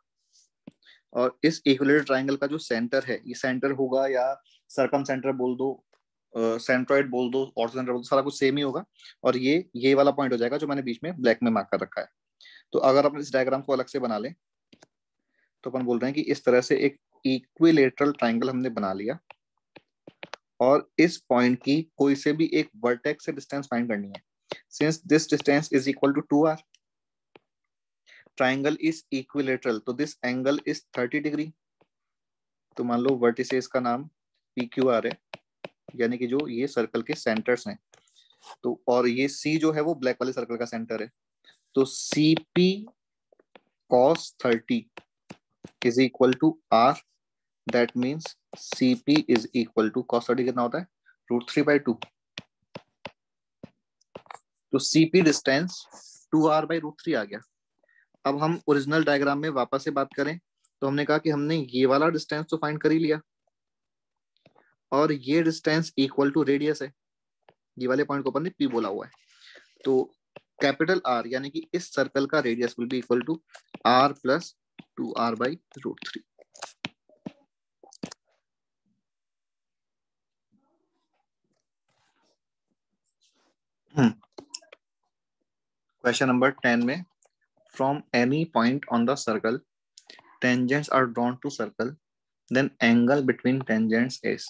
और इस इक्विलेटरल ट्राइंगल का जो सेंटर है, ये सेंटर होगा या सरकम सेंटर बोल दो, सेंट्रॉइड बोल दो, ऑर्थोसेंटर बोल दो, सारा कुछ सेम ही होगा। और ये ये वाला पॉइंट हो जाएगा जो मैंने बीच में ब्लैक में मार्क कर रखा है। तो अगर अपन इस डायग्राम को अलग से बना लें तो अपन बोल रहे हैं कि इस तरह से एक इक्विलेटरल ट्राइंगल हमने बना लिया, और इस पॉइंट की कोई से भी एक वर्टेक्स से डिस्टेंस फाइंड करनी है। Since this distance is equal to two r, triangle is equilateral, तो this angle is thirty degree. तो मान लो वर्टिसेस का नाम पी क्यू आर है, यानी कि जो ये सर्कल के सेंटर्स हैं। तो और ये सी जो है वो ब्लैक वाले सर्कल का सेंटर है। तो C P cos thirty is equal to r, that means C P is equal to cos thirty कितना होता है, रूट थ्री बाई टू। तो C P distance two r by root three आ गया। अब हम ओरिजिनल डायग्राम में वापस से बात करें तो हमने कहा कि हमने ये वाला डिस्टेंस तो फाइंड कर ही लिया, और ये डिस्टेंस इक्वल टू रेडियस है। ये वाले पॉइंट को अपन ने पी बोला हुआ है। तो कैपिटल आर यानी कि इस सर्कल का radius will be equal to r plus two r by root three. Question number ten में, from any point on the circle tangents are drawn to circle, then angle between tangents is।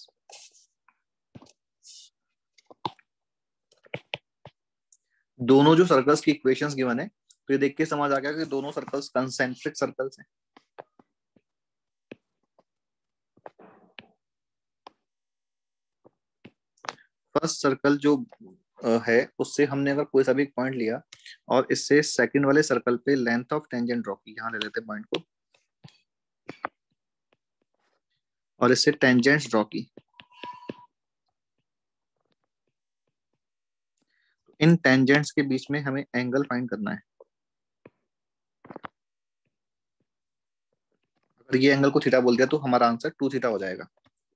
दोनों जो सर्कल्स की इक्वेशंस गिवन है, तो ये देख के समझ आ गया कि दोनों सर्कल्स कंसेंट्रिक सर्कल्स हैं। फर्स्ट सर्कल जो है उससे हमने अगर कोई सा भी पॉइंट लिया और इससे सेकंड वाले सर्कल पे लेंथ ऑफ टेंजेंट ड्रॉ की, यहां ले लेते हैं पॉइंट को, और इससे टेंजेंट्स ड्रॉ की। इन टेंजेंट्स के बीच में हमें एंगल फाइंड करना है। अगर ये एंगल को थीटा बोल दिया तो हमारा आंसर टू थीटा हो जाएगा।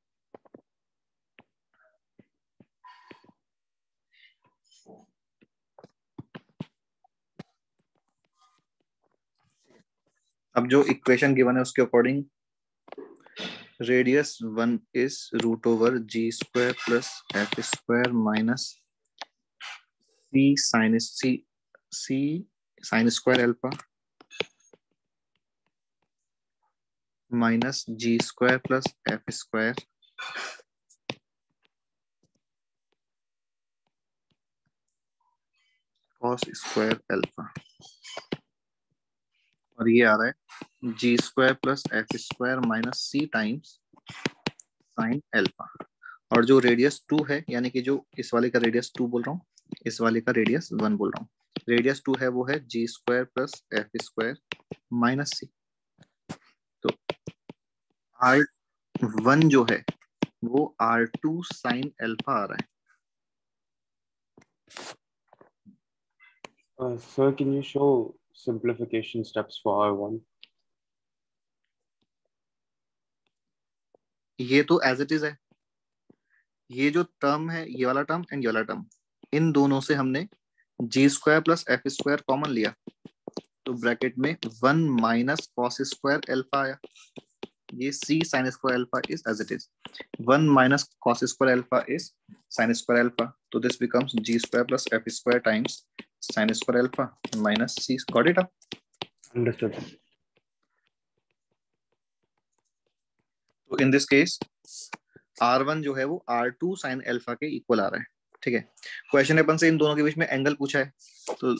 अब जो इक्वेशन गिवन है उसके according radius one is root over g square plus f square minus c sine c c sine square alpha minus g square plus f square cos square alpha, और ये आ रहा है g square plus f square minus c times sine alpha. और जो रेडियस टू है, यानी कि जो इस वाले का रेडियस टू बोल रहा हूँ, इस वाले का रेडियस वन बोल रहा हूँ। रेडियस टू है वो है g square plus f square minus c. तो आर वन जो है वो आर टू साइन अल्फा आ रहा है। Uh, sir, can you show simplification steps for R one? ये तो एज इट इज है। ये जो टर्म है, ये वाला टर्म एंड ये वाला टर्म, इन दोनों से हमने g square plus f square common लिया, तो ब्रैकेट में one minus cos square alpha आया। ये c sine square alpha is as it is, one minus cos square alpha is sine square alpha, तो this becomes g square plus f square times sine square alpha minus c. Got it up? Understood. तो in this case r one जो है वो आर टू साइन अल्फा के इक्वल आ रहा है। ठीक है, क्वेश्चन अपन से इन दोनों के बीच में एंगल पूछा है, तो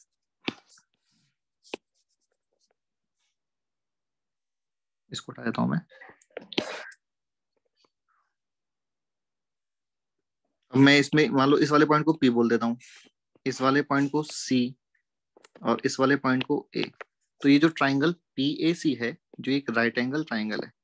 इसको हटा देता हूं मैं। अब मैं इसमें मान लो इस वाले पॉइंट को पी बोल देता हूं, इस वाले पॉइंट को सी और इस वाले पॉइंट को ए। तो ये जो ट्राइंगल पी ए सी है, जो एक राइट एंगल ट्राइंगल है,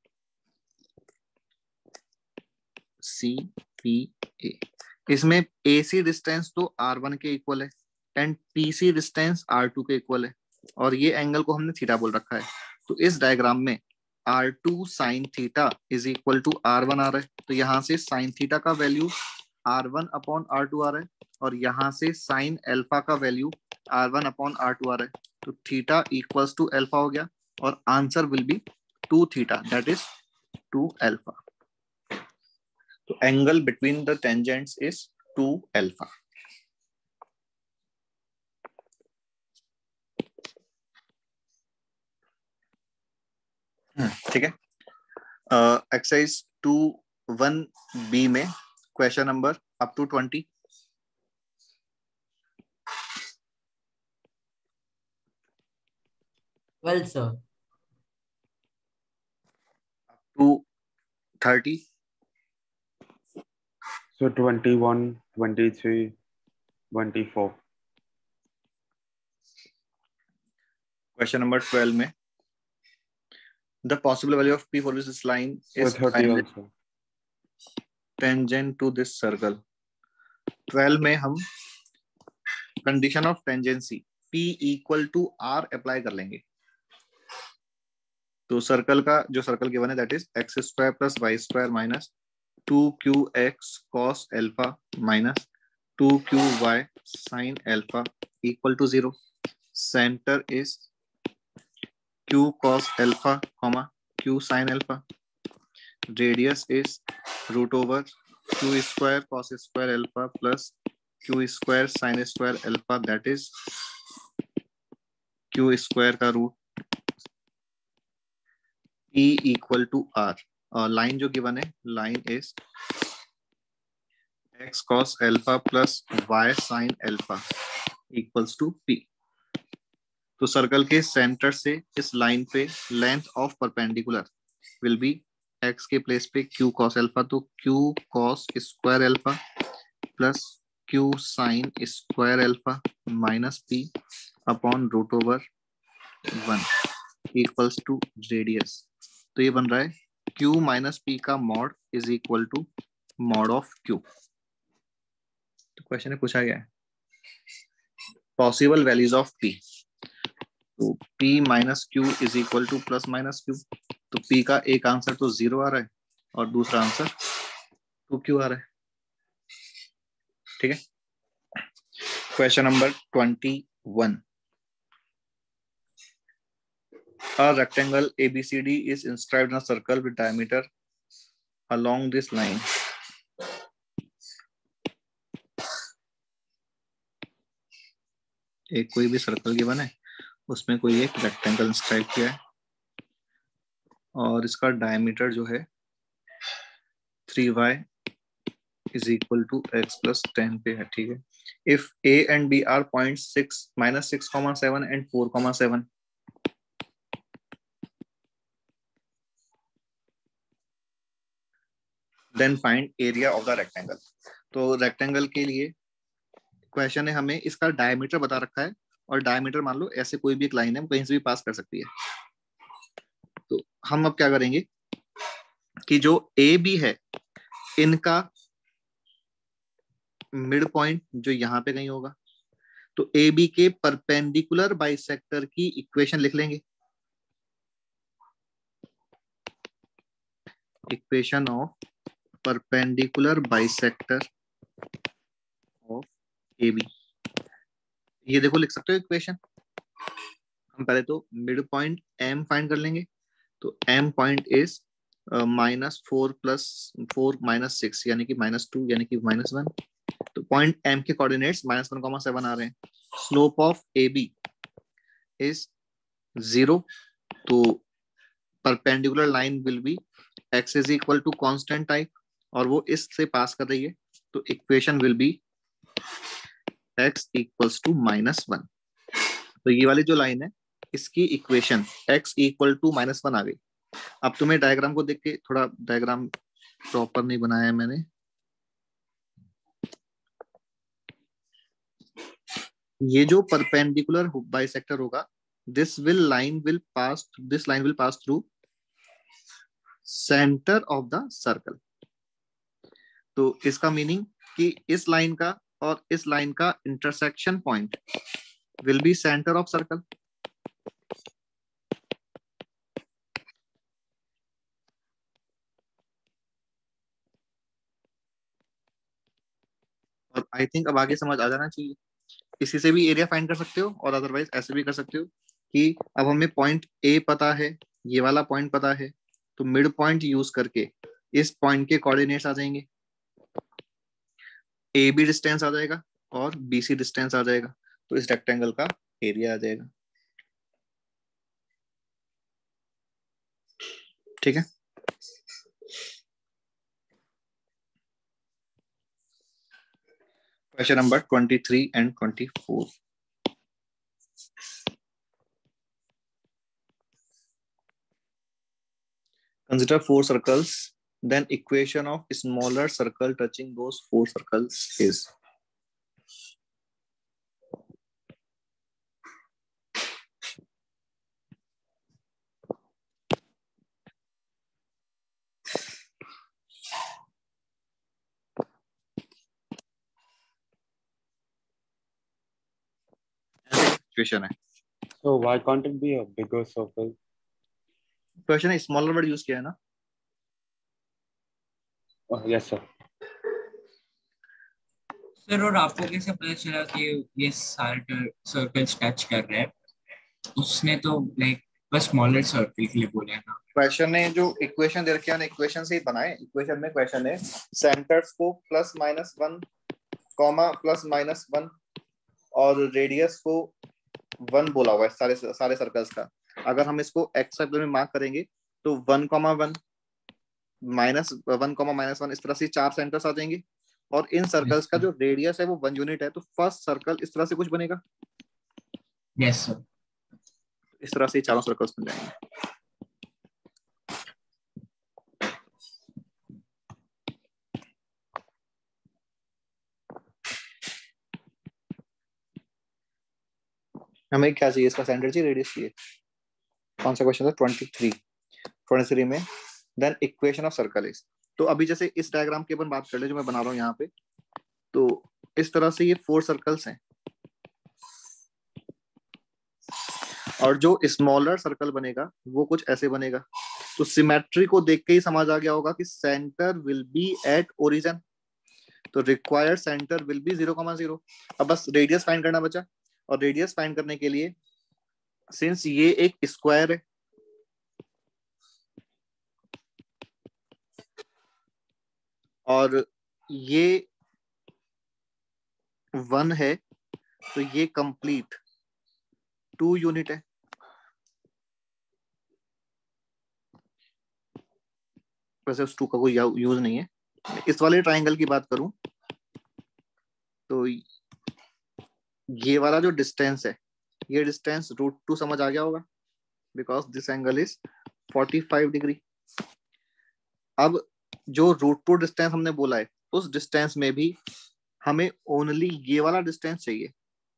सी पी ए, इसमें ए सी डिस्टेंस तो आर वन के इक्वल है and P C distance r two के इक्वल है, और ये एंगल को हमने थीटा बोल रखा है। तो इस डायग्राम में r two sine theta is equal to r one आ रहा है, तो यहाँ से साइन थीटा का value r one upon are two आ रहा है, और यहाँ से साइन अल्फा का value r one upon are two आ रहा है। तो थीटा इक्वल्स टू अल्फा हो गया, और answer will be two theta, that is two alpha. तो angle between the tangents is two alpha. ठीक है. एक्सरसाइज टू वन बी में question number up to twenty. Twelve sir. Up to thirty. So twenty-one, twenty-three, twenty-four. Question number twelve में the possible value of p for this line So is thirty also. tangent to this circle. Twelve में हम condition of tangency p equal to r apply कर लेंगे. तो सर्कल का जो सर्कल गिवन है that is x square plus Y square minus two q x cos alpha minus two q y sine alpha equal to zero. Centre is q cos alpha comma q sin alpha. Radius is root over q square cos square alpha plus q square sin square alpha, that is q square का root. e equal to r. और लाइन जो गिवन है line is x cos alpha plus y sin alpha equals to p. तो सर्कल के सेंटर से इस लाइन पे length of perpendicular will be x के प्लेस पे q cos अल्फा, तो q cos square alpha plus q sin square alpha minus p upon root over one equals to radius. तो ये बन रहा है q माइनस p का mod is equal to mod of q. तो क्वेश्चन में पूछा गया है पॉसिबल वैल्यूज ऑफ p. तो p minus Q is equal to plus minus Q. तो p का एक आंसर तो जीरो आ रहा है और दूसरा आंसर टू क्यू आ रहा है. ठीक है. Question number twenty one. A rectangle A B C D is inscribed in a circle with diameter along this line. एक कोई भी सर्कल गिवन है उसमें कोई एक रेक्टेंगल इंस्क्राइब किया है और इसका डायमीटर जो है three Y is equal to x plus ten पे है. ठीक है. If A and B are point six minus six comma seven and four comma seven, then find area of the rectangle. तो रेक्टेंगल के लिए क्वेश्चन है हमें इसका डायमीटर बता रखा है और डायमीटर मान लो ऐसे कोई भी एक लाइन है कहीं से भी पास कर सकती है. तो हम अब क्या करेंगे कि जो ए बी है इनका मिड पॉइंट जो यहाँ पे कहीं होगा, तो ए बी के परपेंडिकुलर बाइसेक्टर की इक्वेशन लिख लेंगे. Equation of perpendicular bisector of A B. ये देखो लिख सकते हो इक्वेशन. हम पहले तो मिड पॉइंट m फाइंड कर लेंगे. तो m point is minus four plus four minus six यानी कि माइनस टू यानी कि माइनस वन. तो पॉइंट m के coordinates minus one comma seven आ रहे हैं. Slope of A B is zero. तो perpendicular line will be x is equal to constant type और वो इससे पास कर रही है. तो equation will be x equals to minus one. तो ये वाली जो लाइन है इसकी equation x equal to minus one आ गई. अब तुम्हें डायग्राम को देख के थोड़ा डायग्राम प्रॉपर नहीं बनाया है मैंने. ये जो परपेंडिकुलर बाइसेक्टर होगा this will line will pass this line will pass through centre of the circle. तो इसका मीनिंग कि इस लाइन का और इस लाइन का intersection point will be centre of circle. और आई थिंक अब आगे समझ आ जाना चाहिए. इसी से भी एरिया फाइंड कर सकते हो और अदरवाइज ऐसे भी कर सकते हो कि अब हमें पॉइंट ए पता है, ये वाला पॉइंट पता है, तो मिड पॉइंट यूज करके इस पॉइंट के कोऑर्डिनेट्स आ जाएंगे. ए बी डिस्टेंस आ जाएगा और बी सी डिस्टेंस आ जाएगा, तो इस रेक्टेंगल का एरिया आ जाएगा। ठीक है, question number twenty three and twenty four. Consider four circles, then equation of smaller circle touching those four circles is. Equation है। So why can't it be a bigger circle? क्वेश्चन है स्मॉलर वर्ड यूज किया है ना? Oh, yes sir. सर और आपको कैसे पता चला कि ये सारे सर्कल्स टच कर रहे हैं? उसने तो लाइक बस स्मॉलर सर्कल के लिए बोला है ना। क्वेश्चन ने जो इक्वेशन दे रखी है, इक्वेशन से ही बनाए। इक्वेशन में क्वेश्चन है सेंटर्स को plus minus one comma plus minus one और रेडियस को वन बोला हुआ है सारे सारे सर्कल्स का। अगर हम इसको एक्स में मार्क करेंगे तो one comma one minus one comma minus one, इस तरह से चार सेंटर्स आ जाएंगे और इन सर्कल्स का जो रेडियस है वो वन यूनिट है, तो फर्स्ट सर्कल इस तरह से कुछ बनेगा। यस सर, इस तरह से चारों सर्कल्स बन जाएंगे। हमें क्या चाहिए? इसका सेंटर चाहिए, रेडियस चाहिए। कौन सा क्वेश्चन था? Twenty three. ट्वेंटी थ्री में then equation of circle is. तो अभी जैसे इस डायग्राम की अपन बात कर ले जो मैं बना रहा हूँ यहाँ पे, तो इस तरह से ये फोर सर्कल्स हैं और जो स्मॉलर सर्कल बनेगा वो कुछ ऐसे बनेगा। तो सिमेट्री को देख के ही समझ आ गया होगा कि centre will be at origin, तो required centre will be zero comma zero. अब बस रेडियस फाइंड करना बचा, और रेडियस फाइंड करने के लिए सिंस ये एक स्क्वायर है और ये वन है, तो ये कंप्लीट टू यूनिट है। वैसे उस टू का कोई यूज नहीं है। इस वाले ट्राइंगल की बात करूं तो ये वाला जो डिस्टेंस है, ये डिस्टेंस रूट टू समझ आ गया होगा, because this angle is forty five degree. अब जो रूट टू डिस्टेंस हमने बोला है, उस डिस्टेंस में भी हमें ओनली ये वाला डिस्टेंस चाहिए।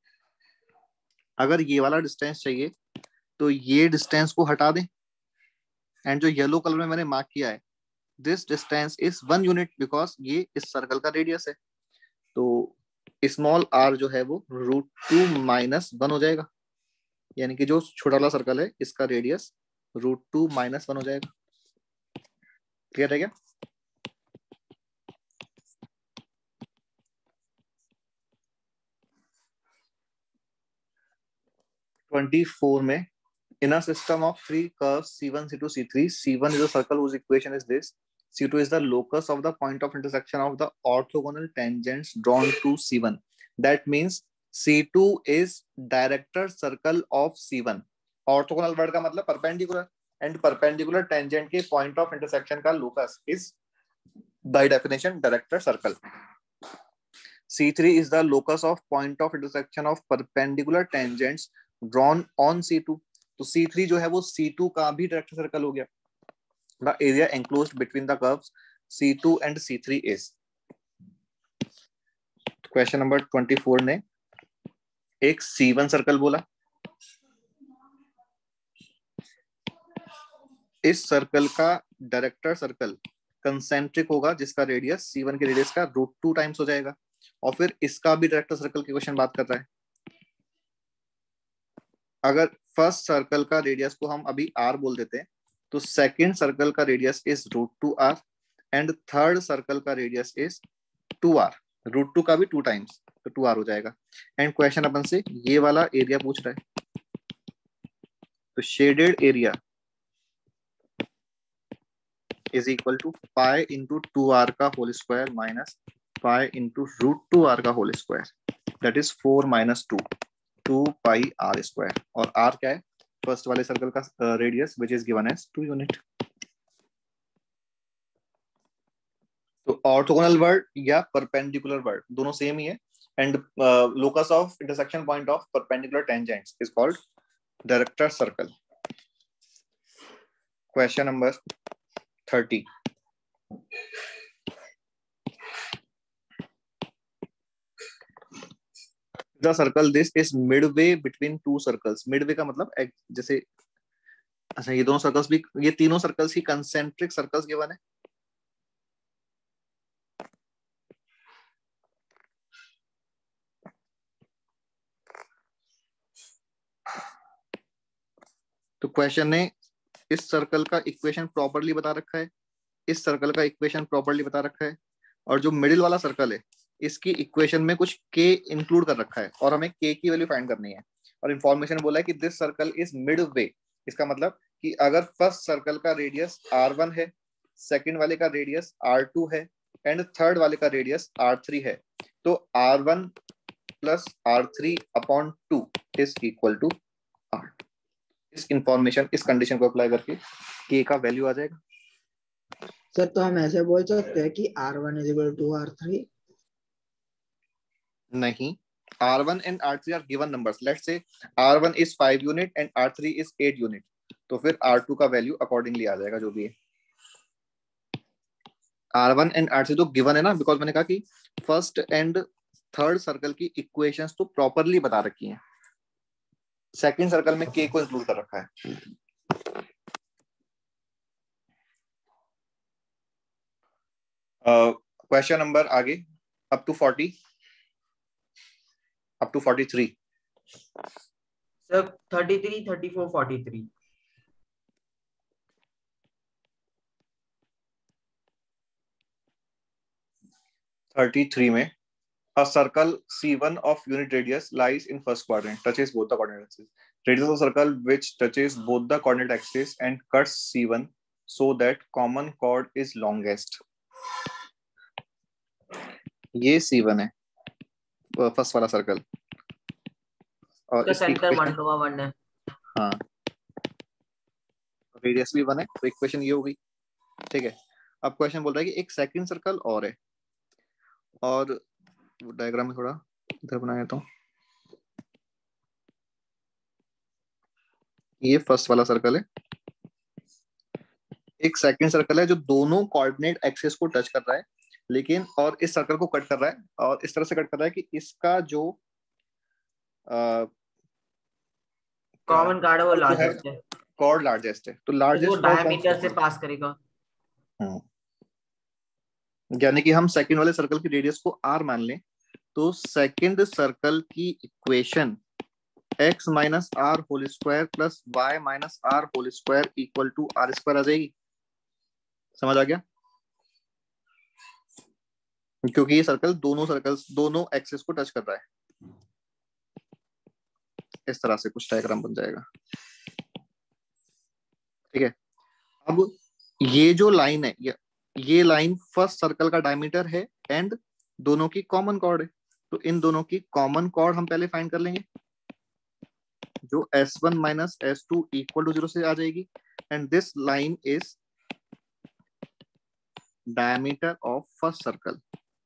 अगर ये वाला डिस्टेंस चाहिए तो ये डिस्टेंस को हटा दें, एंड जो येलो कलर में मैंने मार्क किया है, this distance is one unit because ये इस सर्कल का रेडियस है। तो स्मॉल आर जो है वो रूट टू माइनस वन हो जाएगा, यानी कि जो छोटा वाला सर्कल है इसका radius root two minus one हो जाएगा। क्लियर है क्या? ट्वेंटी फोर में in a system of three curves C one, C two, C three, C one is a circle whose equation is this. C two is the locus of the point of intersection of the orthogonal tangents drawn to C one. That means C two is director circle of C one. Orthogonal word का मतलब perpendicular, and perpendicular tangent के point of intersection का locus is by definition director circle. C three is the locus of point of intersection of perpendicular tangents drawn on C two. तो C three जो है वो C two का भी डायरेक्टर सर्कल हो गया। The area enclosed between the curves C two and C three is. Question number twenty four ने एक C one सर्कल बोला। इस सर्कल का डायरेक्टर सर्कल कंसेंट्रिक होगा, जिसका रेडियस C one के रेडियस का रूट टू टाइम्स हो जाएगा, और फिर इसका भी डायरेक्टर सर्कल की क्वेश्चन बात कर रहा है। अगर फर्स्ट सर्कल का रेडियस को हम अभी r बोल देते हैं, तो सेकंड सर्कल का radius is root two R and third circle का radius is two R. Root two का भी टू टाइम्स, तो टू आर हो जाएगा। एंड क्वेश्चन अपन से ये वाला एरिया पूछ रहा है, तो shaded area is equal to pi into two R का whole square minus pi into root two R का whole square, that is four minus two, two pi R square. और आर क्या है? फर्स्ट वाले सर्कल का radius which is given as two unit. तो ऑर्थोगोनल वर्ड या परपेंडिकुलर वर्ड दोनों सेम ही है, and locus of intersection point of perpendicular tangents is called director circle. Question number thirty. The circle this is midway between two circles। midway का मतलब एक, जैसे अच्छा ये दोनों सर्कल्स भी, ये तीनों सर्कल्स ही कंसेंट्रिक सर्कल्स गिवन है। तो क्वेश्चन ने इस सर्कल का इक्वेशन प्रॉपर्ली बता रखा है, इस सर्कल का इक्वेशन प्रॉपर्ली बता रखा है, और जो मिडिल वाला सर्कल है इसकी इक्वेशन में कुछ के इंक्लूड कर रखा है, और हमें के की वैल्यू फाइंड करनी है। और इंफॉर्मेशन बोला है कि this circle is mid way. इसका मतलब कि अगर फर्स्ट सर्कल का रेडियस आर वन है, सेकंड वाले का रेडियस आर टू है, एंड थर्ड वाले का रेडियस आर थ्री है, तो are one plus R three upon two is equal to R. इस इंफॉर्मेशन, इस कंडीशन को अप्लाई करके के का वैल्यू आ जाएगा। सर तो हम ऐसे बोल सकते हैं कि R one is equal to R three? नहीं, R one and R three are given numbers. Let's say R one is five unit and R three is eight unit. तो फिर आर टू का वैल्यू अकॉर्डिंगली आ जाएगा जो भी है। R one and R three तो गिवन है ना, बिकॉज मैंने कहा कि फर्स्ट एंड थर्ड सर्कल की इक्वेशंस तो प्रॉपरली बता रखी हैं, सेकंड सर्कल में के को इंक्लूड कर रखा है। क्वेश्चन uh, नंबर आगे up to forty, up to forty-three. Sir, thirty-three, thirty-four, forty-three. thirty-three में a circle C one of unit radius lies in first quadrant, touches both the coordinate axes. Radius of the circle which touches both the coordinate axes and cuts C one so that common chord is longest. ये C one है फर्स्ट वाला सर्कल, और इसकी सेंटर वन टू वन है। हाँ, रेडियस भी वन है, तो इक्वेशन ये होगी। ठीक है, अब क्वेश्चन बोल रहा है कि एक सेकंड सर्कल और है, और डायग्राम में थोड़ा इधर बनाया तो ये फर्स्ट वाला सर्कल है, एक सेकंड सर्कल है जो दोनों कोऑर्डिनेट एक्सिस को टच कर रहा है, लेकिन और इस सर्कल को कट कर रहा है, और इस तरह से कट कर रहा है कि इसका जो कॉमन कार्ड है वो लार्जेस्ट है, कॉर्ड लार्जेस्ट है, तो लार्जेस्ट वो डायमीटर से पास करेगा। यानी कि हम सेकंड वाले सर्कल की रेडियस को आर मान लें, तो सेकंड सर्कल की equation x minus are whole square plus Y minus are whole square equal to are square आ जाएगी। समझ आ गया? क्योंकि ये सर्कल दोनों सर्कल्स दोनों एक्सिस को टच कर रहा है। इस तरह से कुछ डायग्राम बन जाएगा। ठीक है, अब ये जो लाइन है, ये, ये लाइन फर्स्ट सर्कल का डायमीटर है एंड दोनों की कॉमन कॉर्ड है, तो इन दोनों की कॉमन कॉर्ड हम पहले फाइंड कर लेंगे, जो S one minus S two equal to zero से आ जाएगी, and this line is diameter of first circle.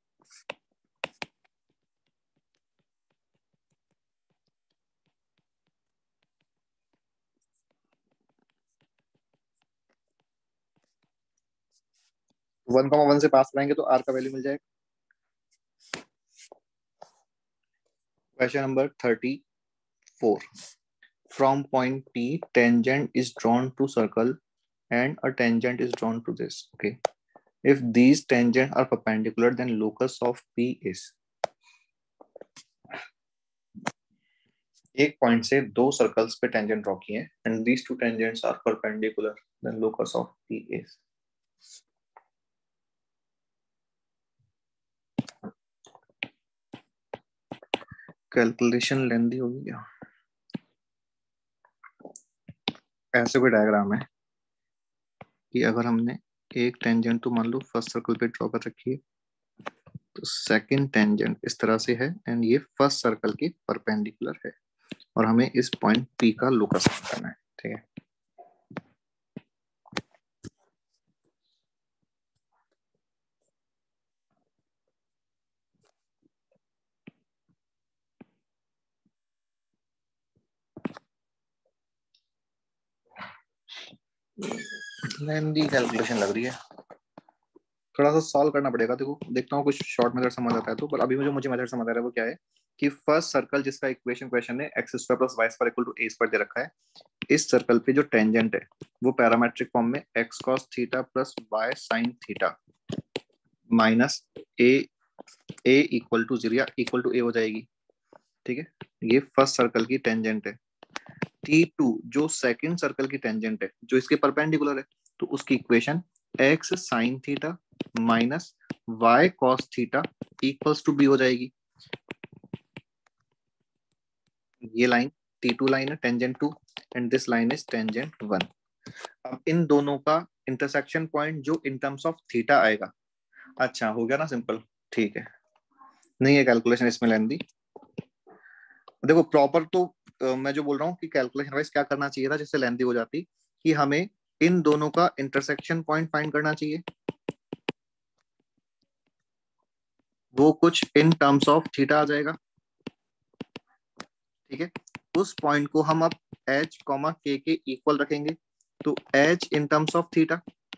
One comma one से पास कराएंगे तो आर का वैल्यू मिल जाएगा। Question number thirty four, from point P tangent is drawn to circle and a tangent is drawn to this. Okay, if these tangents are perpendicular then locus of P is, एक पॉइंट से दो सर्कल्स पे टेंजेंट ड्रॉ किए हैं and these two tangents are perpendicular then locus of P is। Calculation lengthy होगी क्या? ऐसे कोई डायग्राम है कि अगर हमने एक टेंजेंट तो मान लो फर्स्ट सर्कल पे ड्रॉ कर रखी है, तो सेकंड टेंजेंट इस तरह से है एंड ये फर्स्ट सर्कल के परपेंडिकुलर है और हमें इस पॉइंट पी का लोकस करना है। ठीक है, लेंदी कैलकुलेशन लग रही है, थोड़ा सा सॉल्व करना पड़ेगा। देखो देखता हूँ कुछ शॉर्ट मेथड समझ आता है तो, पर अभी मुझे मुझे मेथड समझ आ रहा है वो क्या है कि फर्स्ट सर्कल जिसका इक्वेशन क्वेश्चन है X square plus Y square equal to A square दे रखा है, इस सर्कल पे जो टेंजेंट है वो पैरामेट्रिक फॉर्म में X cos theta plus Y sine theta minus A A equal to zero या इक्वल टू ए हो जाएगी। ठीक है, ये फर्स्ट सर्कल की टेंजेंट है। टी टू जो सेकंड सर्कल की टेंजेंट है जो इसके परपेंडिकुलर है, तो उसकी equation X sine theta minus Y cos theta equals to B हो जाएगी। ये लाइन टी टू लाइन है tangent two and this line is tangent one. अब इन दोनों का इंटरसेक्शन पॉइंट जो इन टर्म्स ऑफ थीटा आएगा, अच्छा हो गया ना सिंपल। ठीक है, नहीं है कैलकुलेशन इसमें लेंदी। देखो प्रॉपर तो uh, मैं जो बोल रहा हूँ कि कैलकुलेशन वाइज क्या करना चाहिए था जिससे लेंदी हो जाती, कि हमें इन दोनों का इंटरसेक्शन पॉइंट फाइंड करना चाहिए, वो कुछ इन टर्म्स ऑफ थीटा आ जाएगा। ठीक है, उस पॉइंट को हम अब h कॉमा k के इक्वल रखेंगे, तो h in terms of theta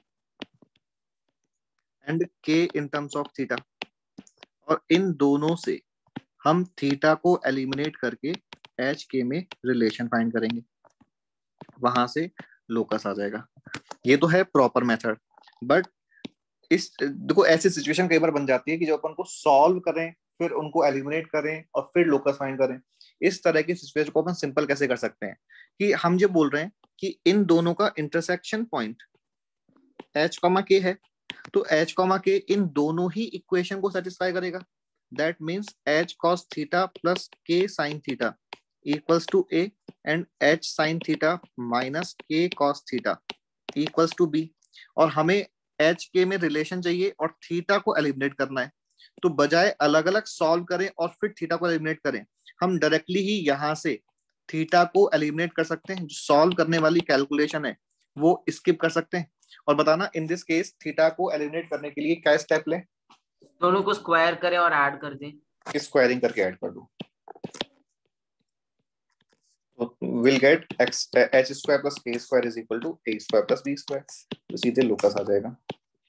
and k in terms of theta, और इन दोनों से हम थीटा को एलिमिनेट करके एच के में रिलेशन फाइंड करेंगे, वहां से लोकस आ जाएगा। ये तो है प्रॉपर मेथड, बट इस देखो ऐसी सिचुएशन कई बार बन जाती है कि जो अपन को सॉल्व करें फिर उनको एलिमिनेट करें और फिर लोकस फाइंड करें। इस तरह की सिचुएशन को अपन सिंपल कैसे कर सकते हैं कि हम जो बोल रहे हैं कि इन दोनों का intersection point h comma k है, तो h कॉमा k इन दोनों ही इक्वेशन को सेटिस्फाई करेगा। That means h cos theta plus k sin theta equals to a and h sin theta minus k cos theta equals to b। और हमें h k में रिलेशन चाहिए और थीटा को एलिमिनेट करना है, तो बजाय अलग अलग सॉल्व करें और फिर थीटा को एलिमिनेट करें, हम डायरेक्टली ही यहां से थीटा को एलिमिनेट कर सकते हैं। जो सॉल्व करने वाली कैलकुलेशन है वो स्किप कर सकते हैं। और बताना इन दिस केस थीटा को एलिमिनेट करने के लिए क्या स्टेप लें? दोनों को स्क्वायर करें और ऐड कर दें। स्क्वायरिंग करके ऐड कर दो, will get X H square plus K square is equal to A square plus B square, तो सीधे लोकस आ जाएगा।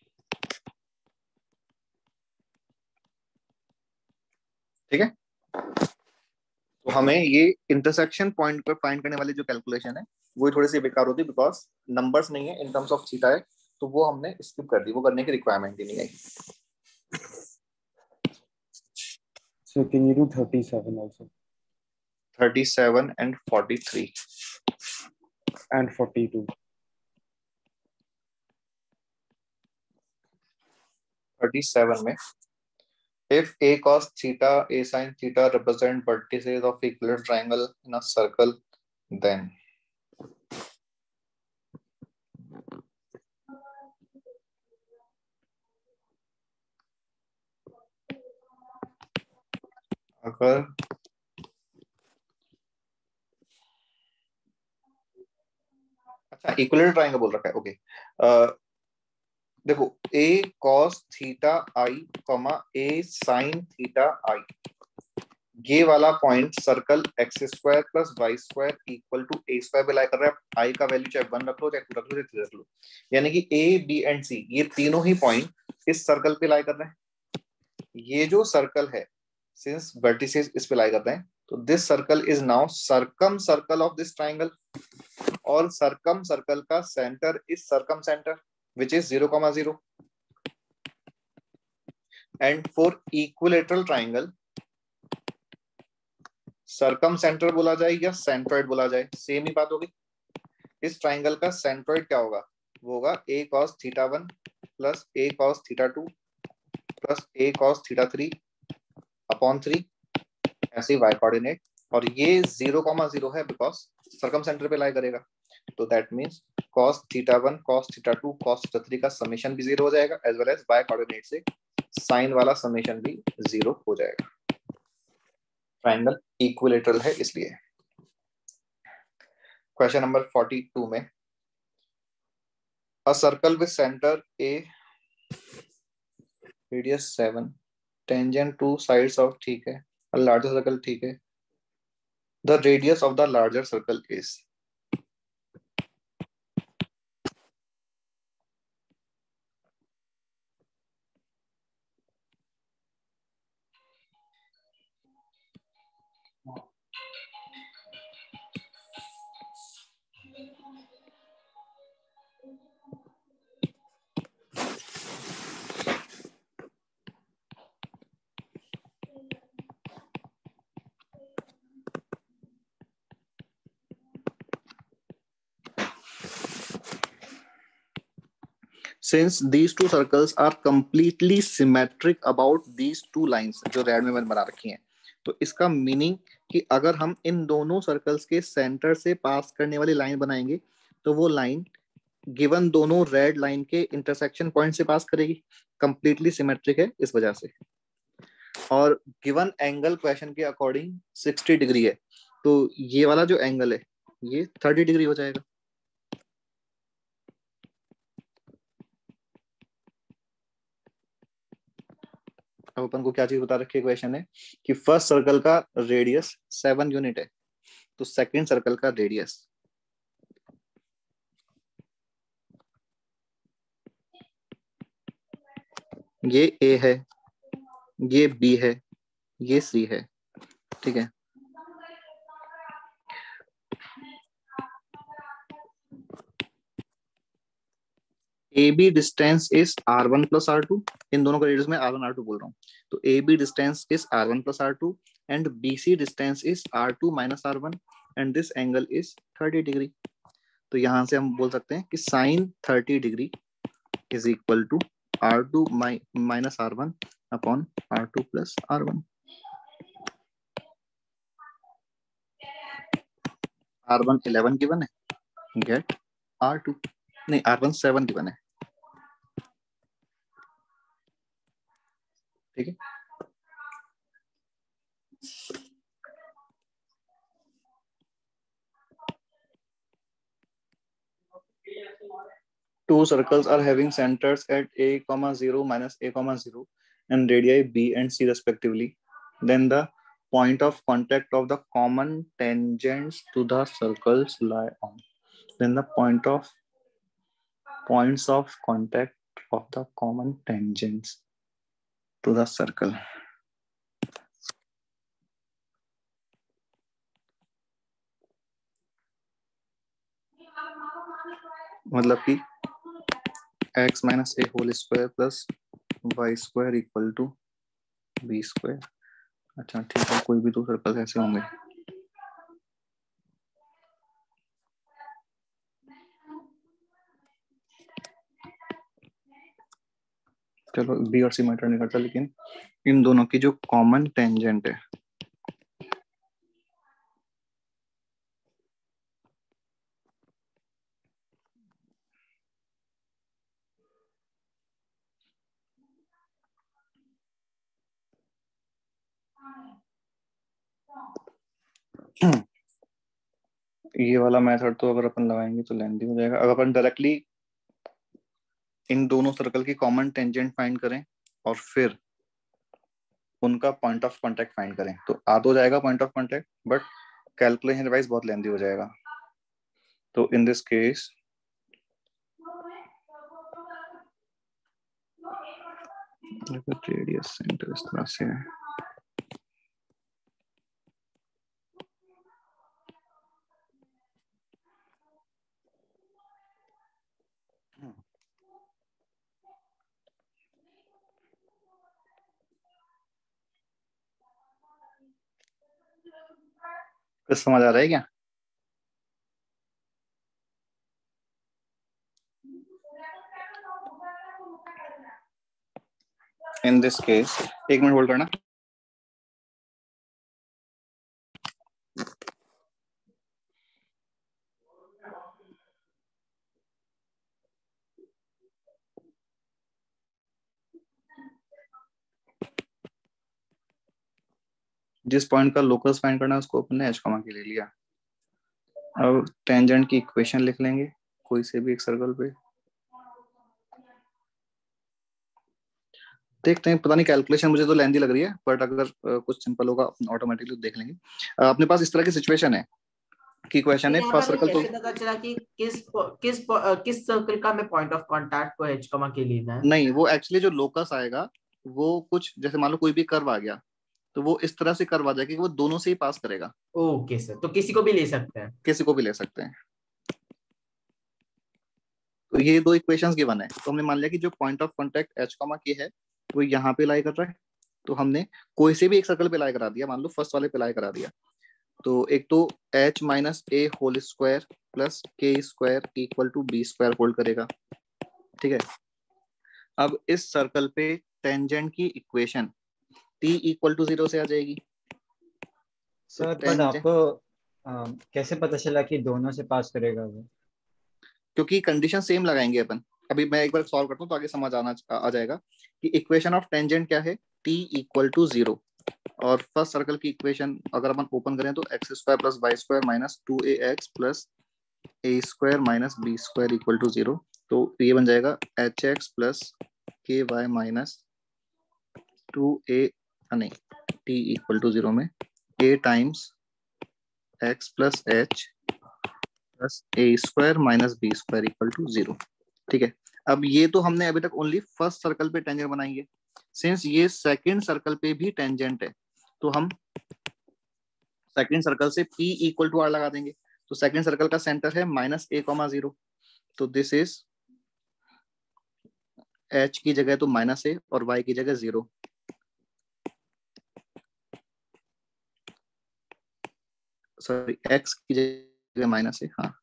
ठीक है, तो हमें ये इंटरसेक्शन पॉइंट पर फाइंड करने वाली जो कैलकुलेशन है वो थोड़ी सी बेकार होती है, बिकॉज नंबर्स नहीं है, इन टर्म्स ऑफ थीटा है, तो वो हमने स्किप कर दी, वो करने की रिक्वायरमेंट ही नहीं आई। So can you do thirty-seven also? thirty-seven and forty-three And forty-two. thirty-seven में if a cos theta a sin theta represent vertices of equilateral triangle in a circle, then अगर अच्छा इक्विलेटरल ट्रायंगल बोल रखा है, ओके okay. uh, देखो a cos theta i comma a sin theta i, ये वाला point circle X square plus Y square equal to A square पे लाई कर रहा है। आई का वैल्यू चाहे वन रख लो चाहे टू रख लो चाहे थ्री रख लो, यानी कि ए बी एंड सी ये तीनों ही पॉइंट इस सर्कल पे लाई कर रहे हैं। ये जो सर्कल है सिंस वर्टिसेस इस पे लाई कर रहे हैं, तो this circle is now circumcircle of this triangle, और सर्कम सर्कल का centre is circumcentre which is zero comma zero, and for equilateral triangle circumcentre बोला जाए या सेंट्रॉइड बोला जाए, सेम ही बात होगी। इस ट्राइंगल का सेंट्रॉइड क्या होगा? वो होगा a cos theta one plus a cos theta two plus a cos theta three upon three, ऐसे y कोऑर्डिनेट, और ये जीरो कॉमा जीरो है बिकॉज सर्कम सेंटर पे लाई करेगा, तो that means cos theta one cos theta two cos theta three का समेशन भी जीरो हो जाएगा, as well as y coordinate से साइन वाला समेशन भी जीरो हो जाएगा, ट्रायंगल इक्विलेटरल है इसलिए। क्वेश्चन नंबर फोर्टी टू में, a circle with centre A, radius seven, tangent to sides of, ठीक है, अ लार्जर सर्कल, ठीक है, the radius of the larger circle is. Since these two circles are completely symmetric about these two lines, जो रेड में मैंने बना रखी हैं, तो इसका मीनिंग कि अगर हम इन दोनों सर्कल्स के सेंटर से पास करने वाली लाइन बनाएंगे तो वो लाइन गिवन दोनों रेड लाइन के इंटरसेक्शन पॉइंट से पास करेगी, कंप्लीटली सिमेट्रिक है इस वजह से। और गिवन एंगल क्वेश्चन के अकॉर्डिंग सिक्सटी डिग्री है, तो ये वाला जो एंगल है ये थर्टी डिग्री हो जाएगा। अब अपन को क्या चीज बता रखी है, क्वेश्चन है कि फर्स्ट सर्कल का रेडियस सेवन यूनिट है, तो सेकंड सर्कल का रेडियस ये ए है, ये बी है, ये सी है, ठीक है। A B distance is R one plus R two, इन दोनों का रेडियस में आर वन आर टू बोल रहा हूँ, तो A B distance is R one plus R two and B C distance is R two minus R one and this angle is thirty degree. तो यहां से हम बोल सकते हैं कि sine thirty degree is equal to R two minus R one upon are two plus R one. R one eleven given है, गेट आर टू, नहीं आर वन सेवन गिवन है, ठीक है। Two circles are having centers at a comma zero minus a comma zero and radii b and c respectively. Then the point of contact of the common tangents to the circles lie on. Then the point of points of contact of the common tangents to the circle. मतलब कि x minus a whole square plus y square equal to b square। अच्छा ठीक है, कोई भी दो सर्कल ऐसे होंगे, चलो बी और सी मैटर नहीं करता, लेकिन इन दोनों की जो कॉमन टेंजेंट है ये वाला मेथड तो अगर अपन लगाएंगे तो लेंथी हो जाएगा। अगर अपन डायरेक्टली इन दोनों सर्कल की कॉमन टेंजेंट फाइंड करें और फिर उनका पॉइंट ऑफ कांटेक्ट फाइंड करें तो आ तो जाएगा point of contact, but calculation wise बहुत लेंथी हो जाएगा। तो in this case radius centre इस तरह से है, कुछ समझ आ रहा है क्या? इन दिस केस एक मिनट होल्ड करना। जिस पॉइंट का लोकस फाइंड करना है उसको अपन ने एच कॉमा के ले लिया। अब टेंजेंट की इक्वेशन लिख लेंगे कोई से भी एक सर्कल पे। देखते हैं, पता नहीं कैलकुलेशन मुझे तो लेंदी लग रही है, बट अगर uh, कुछ सिंपल होगा ऑटोमेटिकली देख लेंगे। uh, अपने पास इस तरह की सिचुएशन है कि क्वेश्चन है फर्स्ट सर्कल तो कैसे पता चला कि किस किस किस सर्कल का मैं पॉइंट ऑफ कांटेक्ट को एच कॉमा के लेना है? नहीं, वो एक्चुअली जो लोकस आएगा वो कुछ जैसे मान लो कोई भी कर्व आ गया तो वो इस तरह से कर्व आ जाएगा कि वो दोनों से ही पास करेगा। ओके सर, तो किसी को भी ले सकते हैं? किसी को भी ले सकते हैं। तो ये दो इक्वेशंस गिवन है, तो हमने मान लिया कि जो point of contact H comma K है वो यहाँ पे लाई कर रहा है, तो हमने कोई से भी एक सर्कल पे लाई करा दिया, मान लो फर्स्ट वाले पे लाई करा दिया। तो एक तो H minus A whole square plus K square equal to B square hold करेगा, ठीक है। अब इस सर्कल पे टेंजेंट की equation T equal to zero से आ जाएगी। सर पर आपको आ, कैसे पता चला कि दोनों से पास करेगा वो? क्योंकि कंडीशन सेम लगाएंगे अपन। अभी मैं एक बार सॉल्व करता हूँ तो आगे समझ आना आ जाएगा कि इक्वेशन ऑफ टेंजेंट क्या है, टी इक्वल टू जीरो। और फर्स्ट सर्कल की इक्वेशन अगर अपन ओपन करें तो x square plus Y square minus two A X plus A square minus B square equal to zero. तो ये बन जाएगा H X plus K Y minus two A नहीं टी इक्वल टू जीरो में A times X plus H plus A square minus B square equal to zero, ठीक है। अब ये तो हमने अभी तक ओनली फर्स्ट सर्कल पे टेंजेंट बनाएंगे। सिंस ये सेकंड सर्कल पे भी टेंजेंट है तो हम सेकंड सर्कल से P इक्वल टू आर लगा देंगे। तो सेकंड सर्कल का सेंटर है माइनस ए कॉमा जीरो, तो दिस इज H की जगह तो माइनस ए और Y की जगह जीरो। सॉरी X की जगह माइनस ए, हाँ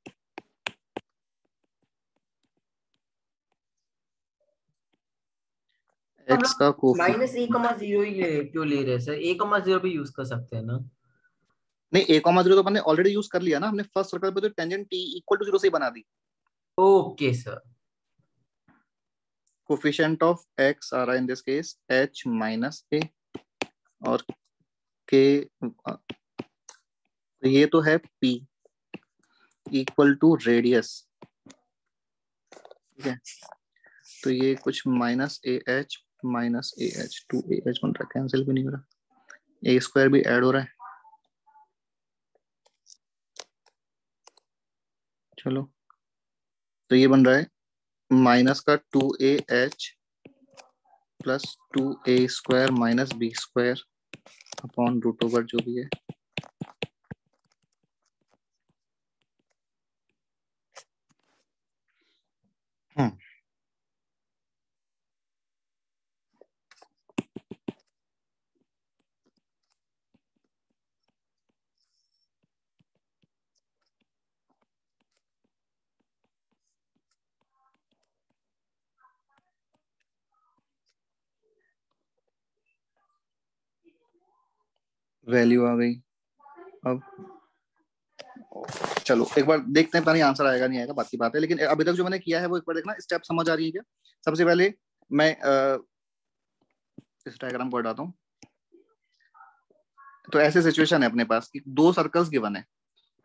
X का कोफिशिएंट माइनस ए कमा जीरो ही ले क्यों ले रहे हैं सर? ए कमा जीरो भी यूज कर सकते हैं ना? नहीं, ए कॉमा जीरो तो हमने ऑलरेडी यूज कर लिया ना, हमने फर्स्ट सर्कल पे तो tangent T equal to zero से ही बना दी। Okay sir. Coefficient of x आ रहा है in this case h minus A और k, तो ये तो है p इक्वल टू रेडियस, ठीक है। तो ये कुछ minus A H minus A H two A H बन रहा है, कैंसिल भी नहीं हो रहा, ए स्क्वायर भी ऐड हो रहा है। चलो, तो ये बन रहा है माइनस का two A H plus two A square minus B square upon root over जो भी है। हम्म वैल्यू आ गई। अब चलो एक बार देखते हैं, पानी आंसर आएगा नहीं आएगा बात की बात है, लेकिन अभी तक जो मैंने किया है वो एक बार देखना, स्टेप समझ आ रही है क्या। सबसे पहले मैं आ, इस डायग्राम को हटाता हूँ। तो ऐसे सिचुएशन है अपने पास कि दो सर्कल्स गिवन है,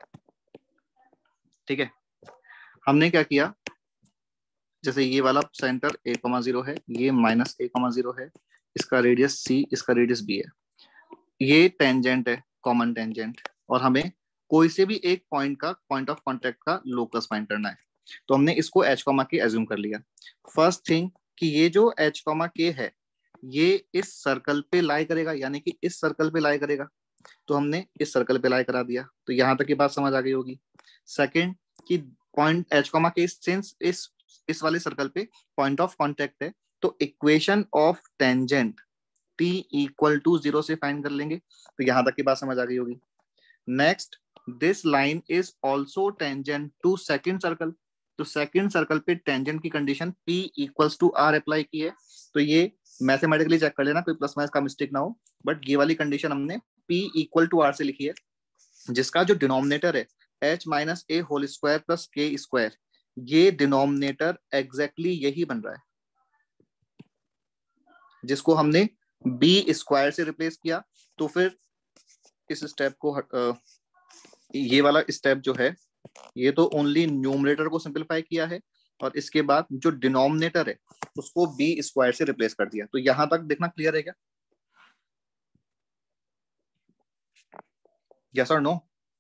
ठीक है। हमने क्या किया, जैसे ये वाला सेंटर ए कॉमा जीरो है, ये माइनस ए कॉमा जीरो है, इसका रेडियस सी, इसका रेडियस बी है, ये टेंजेंट है, कॉमन टेंजेंट, और हमें कोई से भी एक पॉइंट का पॉइंट ऑफ कांटेक्ट का लोकस फाइंड करना है। तो हमने इसको एच कॉमा के एज्यूम कर लिया। फर्स्ट थिंग कि ये जो एच कॉमा के है ये इस सर्कल पे लाई करेगा, यानी कि इस सर्कल पे लाई करेगा, तो हमने इस सर्कल पे लाई करा दिया। तो यहां तक की बात समझ आ गई होगी। सेकंड कि point H comma K since इस इस वाले सर्कल पे पॉइंट ऑफ कांटेक्ट है, तो equation of tangent T equal to zero से फाइंड कर लेंगे। तो यहां तक की बात समझ आ गई होगी। Next, this line is also tangent to second circle, तो सेकंड सर्कल पे टेंजेंट की condition P equals to R apply की है। तो ये मैथमेटिकली चेक कर लेना, कोई प्लस माइनस का मिस्टेक ना हो, बट ये वाली कंडीशन हमने P इक्वल टू R से लिखी है, जिसका जो डिनोमिनेटर है h minus A whole square plus K square, ये डिनोमिनेटर एग्जैक्टली यही बन रहा है, जिसको हमने b स्क्वायर से रिप्लेस किया। तो फिर इस स्टेप को uh, ये वाला स्टेप जो है ये तो ओनली न्यूमरेटर को सिंपलीफाई किया है और इसके बाद जो डिनोमिनेटर है उसको बी स्क्वायर से रिप्लेस कर दिया। तो यहां तक देखना क्लियर है क्या? यस और नो?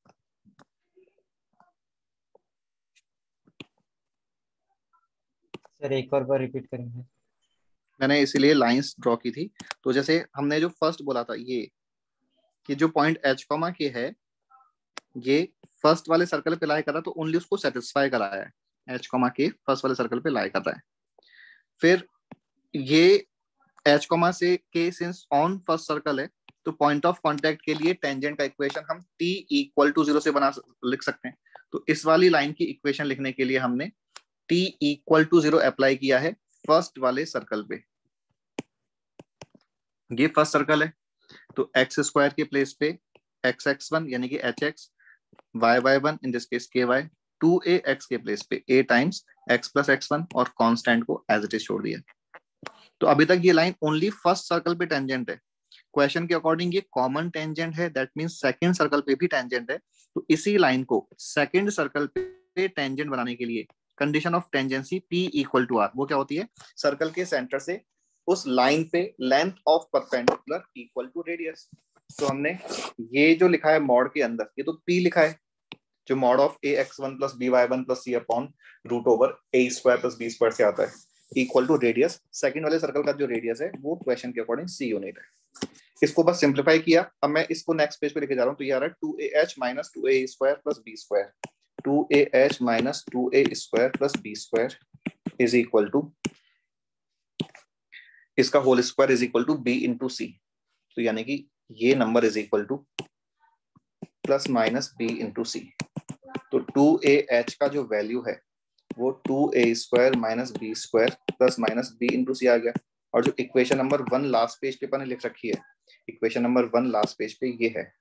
सर एक और बार रिपीट करेंगे? मैंने इसीलिए लाइंस ड्रॉ की थी। तो जैसे हमने जो फर्स्ट बोला था ये कि जो पॉइंट एच कॉमा के है ये फर्स्ट वाले सर्कल पे लाई कर रहा है तो ओनली उसको सेटिस्फाई कराया है। एच कॉमा के फर्स्ट वाले सर्कल पे लाई कर रहा है। फिर ये एच कॉमा से के सिंस ऑन फर्स्ट सर्कल है तो पॉइंट ऑफ कांटेक्ट के लिए टेंजेंट का इक्वेशन हम t इक्वल टू जीरो से बना लिख सकते हैं। तो इस वाली लाइन की इक्वेशन लिखने के लिए हमने t equal to zero apply किया है फर्स्ट वाले सर्कल पे। ये फर्स्ट सर्कल है तो एक्स स्क्वायर के प्लेस पे एक्स एक्स वन यानी कि H X, Y Y one in this case K Y, two A X के प्लेस पे A times X plus X one और कांस्टेंट को एज इट इज छोड़ दिया। तो अभी तक ये लाइन ओनली फर्स्ट सर्कल पे टेंजेंट है। क्वेश्चन के अकॉर्डिंग ये कॉमन टेंजेंट है, दैट मींस सेकंड सर्कल पे भी टेंजेंट है। तो इसी लाइन को सेकंड सर्कल पे टेंजेंट बनाने के लिए condition of tangency P equal to R वो क्या होती है? सर्कल के सेंटर से उस लाइन पे length of perpendicular equal to radius. तो हमने ये जो लिखा है मॉड के अंदर ये तो P लिखा है जो mod of A X one plus B Y one plus C upon root over A square plus B square से आता है इक्वल टू रेडियस। सेकंड वाले सर्कल का जो रेडियस है वो क्वेश्चन के अकॉर्डिंग सी यूनिट है। इसको बस सिंप्लीफाई किया। अब मैं इसको नेक्स्ट पेज पे लेके जा रहा हूँ। तो ये आ रहा है two A H minus two A square plus B square, two A H minus two A square plus B square is equal to इसका whole square is equal to B into C. तो यानी कि ये number is equal to plus minus B into C. तो टू ए एच का जो वैल्यू है वो टू ए square minus B square plus minus B into C आ गया। और जो equation number one last page पे अपन ने लिख रखी है, equation number one last page पे ये है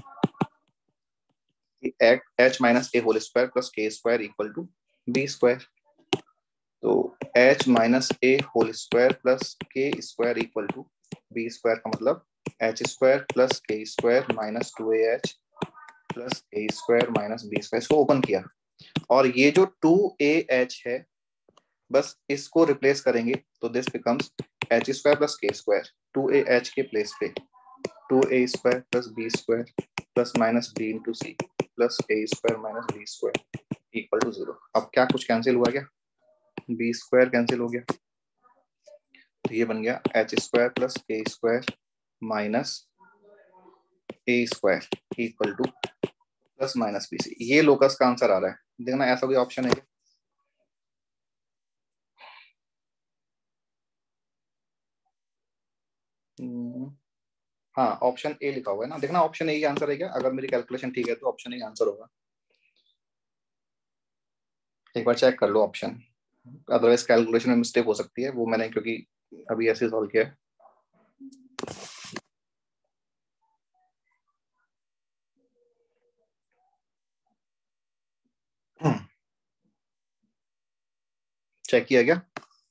H minus A whole square plus K square equal to B square. तो H minus A whole square plus K square equal to B square का मतलब H square plus K square minus two A H plus A square minus B square. इसको ओपन किया और ये जो टू ए एच है बस इसको रिप्लेस करेंगे तो this becomes H square plus K square. Two A H के प्लेस पे two A square plus B square plus minus B into C plus A square minus B square equal to zero. अब क्या कुछ कैंसिल हुआ क्या? बी स्क्वायर कैंसिल हो गया तो ये बन गया H square plus K square minus A square equal to plus minus B C. ये लोकस का आंसर आ रहा है। देखना ऐसा कोई ऑप्शन है क्या? हाँ ऑप्शन ए लिखा हुआ है ना। देखना ऑप्शन ए ही आंसर है क्या? अगर मेरी कैलकुलेशन ठीक है तो ऑप्शन ए आंसर होगा। एक बार चेक कर लो ऑप्शन, अदरवाइज कैलकुलेशन में मिस्टेक हो सकती है। वो मैंने क्योंकि अभी ऐसे सॉल्व किया है। चेक किया गया?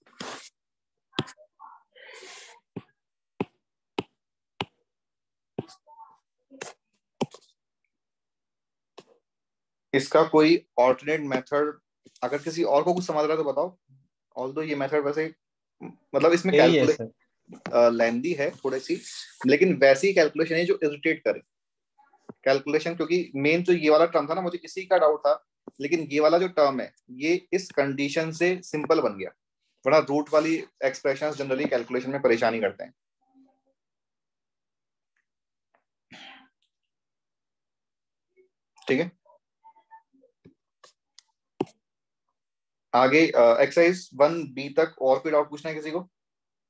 इसका कोई ऑल्टरनेट मेथड अगर किसी और को कुछ समझ रहा है तो बताओ। ऑल्दो ये मेथड वैसे मतलब इसमें कैलकुलेशन लेंदी है थोड़ी सी, लेकिन वैसी कैलकुलेशन है जो इरिटेट करे कैलकुलेशन। क्योंकि मेन जो ये वाला टर्म था ना मुझे इसी का डाउट था, लेकिन ये वाला जो टर्म है ये इस कंडीशन से सिंपल बन गया। बड़ा रूट वाली एक्सप्रेशंस जनरली कैलकुलेशन में परेशानी करते हैं। ठीक है, आगे एक्सरसाइज वन बी तक और कोई डाउट पूछना है किसी को?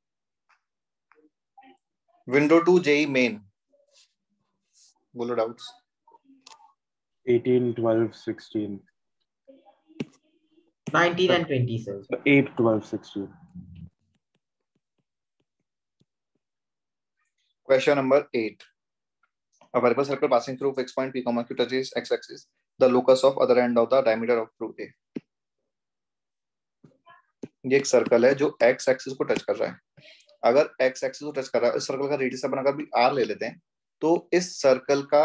विंडो टू जेई मेन बोलो doubts. eighteen, twelve, sixteen. nineteen and twenty sir. eight, twelve, sixteen. Question number eight. A variable circle passing through fixed point P comma Q touches x-axis, the locus of other end of the diameter of through A. ये एक सर्कल है जो x एक्सिस को टच कर रहा है। अगर x एक्सिस को टच कर रहा है, इस सर्कल का रेडियस अपन अगर भी r ले लेते हैं तो इस सर्कल का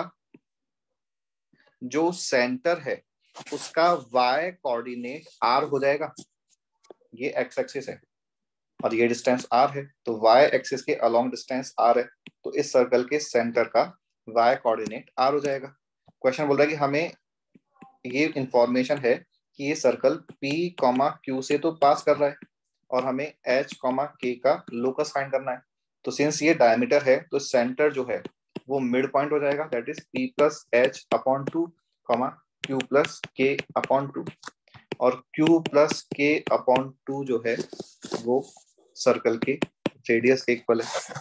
जो सेंटर है उसका y कोऑर्डिनेट r हो जाएगा। ये x एक्सिस है और ये डिस्टेंस r है, तो y एक्सिस के अलोंग डिस्टेंस r है, तो इस सर्कल के सेंटर का y कोऑर्डिनेट r हो जाएगा। क्वेश्चन बोल रहा है कि हमें ये इंफॉर्मेशन है कि ये सर्कल p, q से तो पास कर रहा है और हमें h, k का लोकस फाइंड करना है। तो सिंस ये डायमीटर है तो सेंटर जो है वो मिड पॉइंट हो जाएगा, that is p plus H upon two, q plus k upon two, और q plus k upon two जो है वो सर्कल के रेडियस के इक्वल है।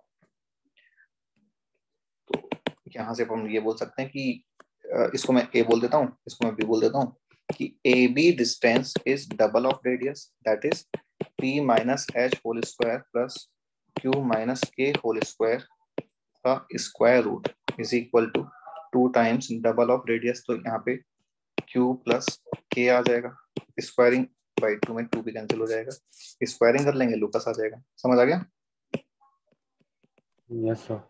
तो यहाँ से हम ये बोल सकते हैं कि इसको मैं a बोल देता हूँ, इसको मैं b बोल देता हूँ कि A B distance is double of radius, that is p minus H whole square plus q minus K whole square का square root is equal to two times double of radius. तो यहाँ पे q प्लस k आ जाएगा, स्क्वायरिंग बाई टू में टू भी कैंसिल हो जाएगा, स्क्वायरिंग कर लेंगे लोकस आ जाएगा। समझ आ गया? Yes sir.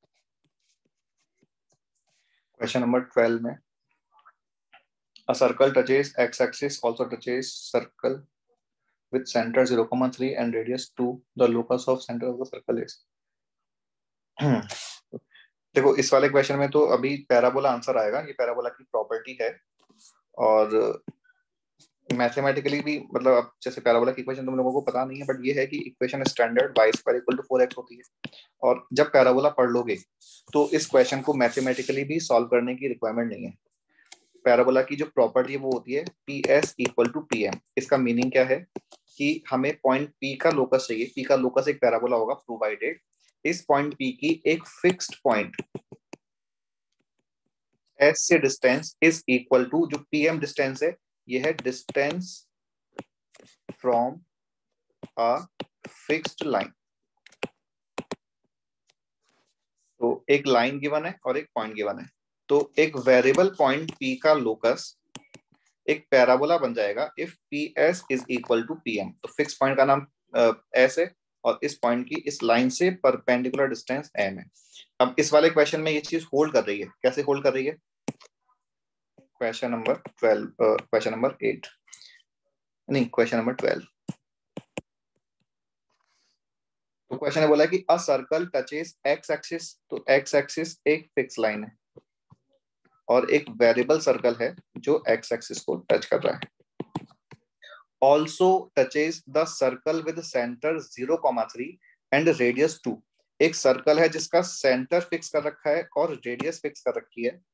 Question number twelve में a circle touches x axis also touches circle with center zero comma three and radius two, the locus of center of the circle is देखो इस वाले क्वेश्चन में तो अभी पैराबोला आंसर आएगा, ये पैराबोला की प्रॉपर्टी है और मैथमेटिकली भी मतलब अब जैसे पैराबोला की इक्वेशन तुम लोगों को पता नहीं है, बट ये है कि equation standard y square equal to four X होती है और जब पैराबोला पढ़ लोगे तो इस क्वेश्चन को मैथमेटिकली भी सॉल्व करने की रिक्वायरमेंट नहीं है। पैराबोला की जो प्रॉपर्टी है वो होती है P S equal to P M. इसका मीनिंग क्या है कि हमें पॉइंट P का लोकस चाहिए, P का लोकस एक पैराबोला होगा प्रोवाइडेड इस पॉइंट P की एक फिक्स्ड पॉइंट S से डिस्टेंस इज इक्वल टू जो P M डिस्टेंस है ये है distance from a fixed line. तो एक लाइन गिवन है और एक पॉइंट गिवन है, तो एक वेरिएबल पॉइंट P का लोकस एक पैराबोला बन जाएगा if P S is equal to P M. तो फिक्स पॉइंट का नाम एस है और इस पॉइंट की इस लाइन से परपेंडिकुलर डिस्टेंस एम है। अब इस वाले क्वेश्चन में ये चीज होल्ड कर रही है, कैसे होल्ड कर रही है? Question number twelve, question number eight नहीं क्वेश्चन नंबर ट्वेल्व। तो क्वेश्चन ने बोला कि a circle touches x axis, तो एक्स एक्सिस एक फिक्स लाइन है और एक वेरिएबल सर्कल है जो एक्स एक्सिस को टच कर रहा है। Also touches the circle with centre zero comma three and radius two, एक सर्कल है जिसका सेंटर फिक्स कर रखा है और रेडियस फिक्स कर रखी है,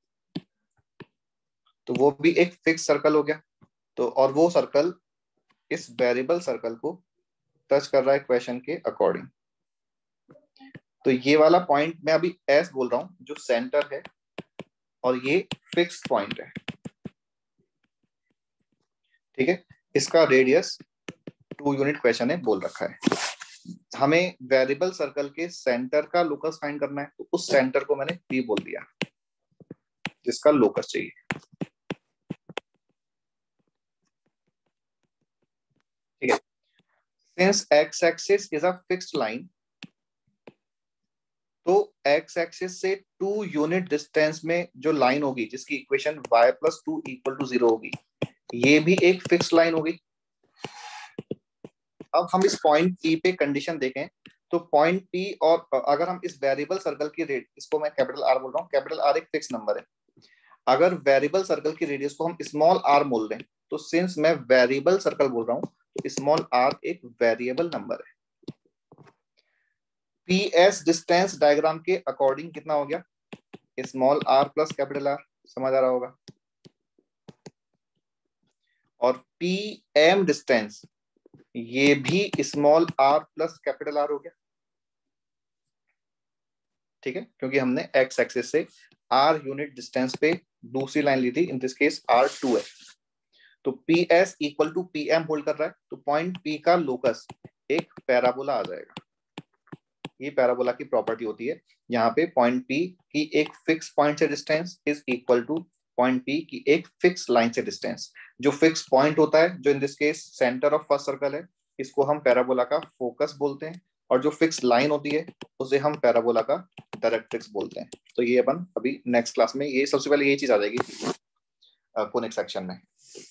तो वो भी एक फिक्स सर्कल हो गया। तो और वो सर्कल इस वेरिएबल सर्कल को टच कर रहा है क्वेश्चन के अकॉर्डिंग। तो ये वाला पॉइंट मैं अभी एस बोल रहा हूं जो सेंटर है और ये फिक्स पॉइंट है, ठीक है। इसका रेडियस टू यूनिट क्वेश्चन है बोल रखा है। हमें वेरिएबल सर्कल के सेंटर का लोकस फाइंड करना है, तो उस सेंटर को मैंने P बोल दिया जिसका लोकस चाहिए, ठीक है। Since x axis is a fixed line, तो एक्स एक्सिस से टू यूनिट डिस्टेंस में जो लाइन होगी जिसकी equation y plus two equal to zero होगी, ये भी एक फिक्स लाइन होगी। अब हम इस पॉइंट P पे कंडीशन देखें तो पॉइंट P और अगर हम इस वेरिएबल सर्कल की रेड, इसको मैं कैपिटल R बोल रहा हूँ, कैपिटल R एक फिक्स नंबर है। अगर वेरिएबल सर्कल की रेडियस को हम स्मॉल r बोल दें तो सिंस मैं वेरिएबल सर्कल बोल रहा हूँ तो स्मॉल r एक वेरिएबल नंबर है। पी एस डिस्टेंस डायग्राम के अकॉर्डिंग कितना हो गया? Small r plus capital R, समझ आ रहा होगा। और पी एम डिस्टेंस ये भी small r plus capital R हो गया, ठीक है, क्योंकि हमने x एक्सिस से r यूनिट डिस्टेंस पे दूसरी लाइन ली थी, in this case R two है। तो P S equal to P M hold कर रहा है, तो पॉइंट P का लोकस एक पैराबोला आ जाएगा। ये पैराबोला की प्रॉपर्टी होती है, यहाँ पे पॉइंट P की एक फिक्स पॉइंट से distance is equal to point P की एक फिक्स लाइन से डिस्टेंस। जो फिक्स पॉइंट होता है, जो in this case centre of first circle है, इसको हम पैराबोला का फोकस बोलते हैं, और जो फिक्स लाइन होती है उसे हम पैराबोला का डायरेक्ट्रिक्स बोलते हैं। तो ये अपन अभी नेक्स्ट क्लास में, ये सबसे पहले ये चीज आ जाएगी कोनिक सेक्शन में।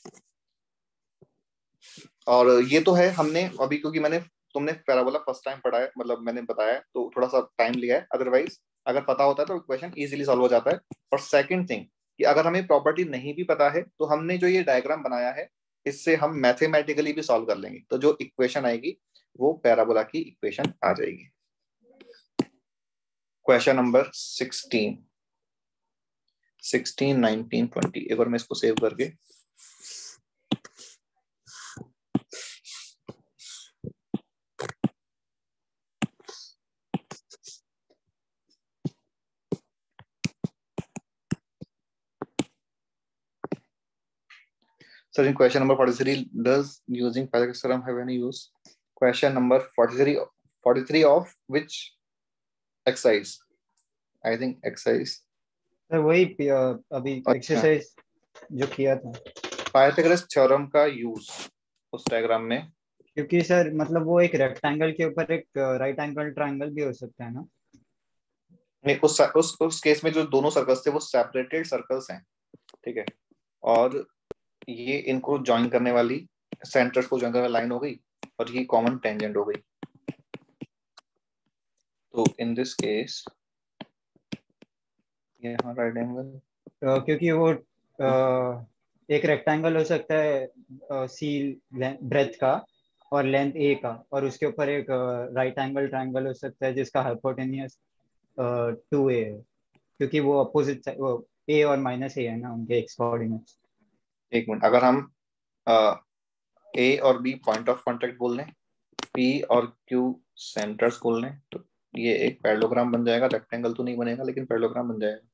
और ये तो है हमने अभी, क्योंकि मैंने तुमने पैराबोला फर्स्ट टाइम पढ़ा है, मतलब मैंने बताया तो थोड़ा सा टाइम लिया है, अदरवाइज अगर पता होता है तो क्वेश्चन इजीली सॉल्व हो जाता है। और सेकंड थिंग कि अगर हमें प्रॉपर्टी नहीं भी पता है तो हमने जो ये डायग्राम बनाया है इससे हम मैथमेटिकली भी सॉल्व कर लेंगे, तो जो इक्वेशन आएगी वो पैराबोला की इक्वेशन आ जाएगी। Question number sixteen, sixteen, nineteen, twenty, एक बार मैं इसको सेव करके So in question number forty-three, does using Pythagoras theorem have any use? Question number forty-three, forty-three of which exercise? I think exercise. Sir वही अ, अभी एक्सरसाइज जो किया था, पाइथागोरस थ्योरम का यूज उस डायग्राम में। क्योंकि सर मतलब वो एक रेक्टेंगल के ऊपर एक राइट एंगल ट्रायंगल भी हो सकता है ना? नहीं, उस उस उस केस में जो दोनों सर्कल्स थे वो सेपरेटेड सर्कल्स हैं, ठीक है, और ये इनको ज्वाइन करने वाली, सेंटर्स को ज्वाइन करने वाली लाइन हो गई और ये कॉमन टेंजेंट हो गई। तो इन दिस केस यहाँ राइट एंगल, क्योंकि वो uh, एक रेक्टेंगल हो सकता है सी ब्रेथ का और लेंथ ए का, और उसके ऊपर एक राइट एंगल ट्रायंगल हो सकता है जिसका हाइपोटेनियस टू ए है, क्योंकि वो अपोजिट वो ए और माइनस ए है ना उनके एक्स कोऑर्डिनेट्स। एक मिनट, अगर हम ए और बी पॉइंट ऑफ कांटेक्ट बोल लें, पी और क्यू सेंटर्स बोल लें, तो ये एक पैरेललोग्राम बन जाएगा। रेक्टेंगल तो नहीं बनेगा लेकिन पैरेललोग्राम बन जाएगा।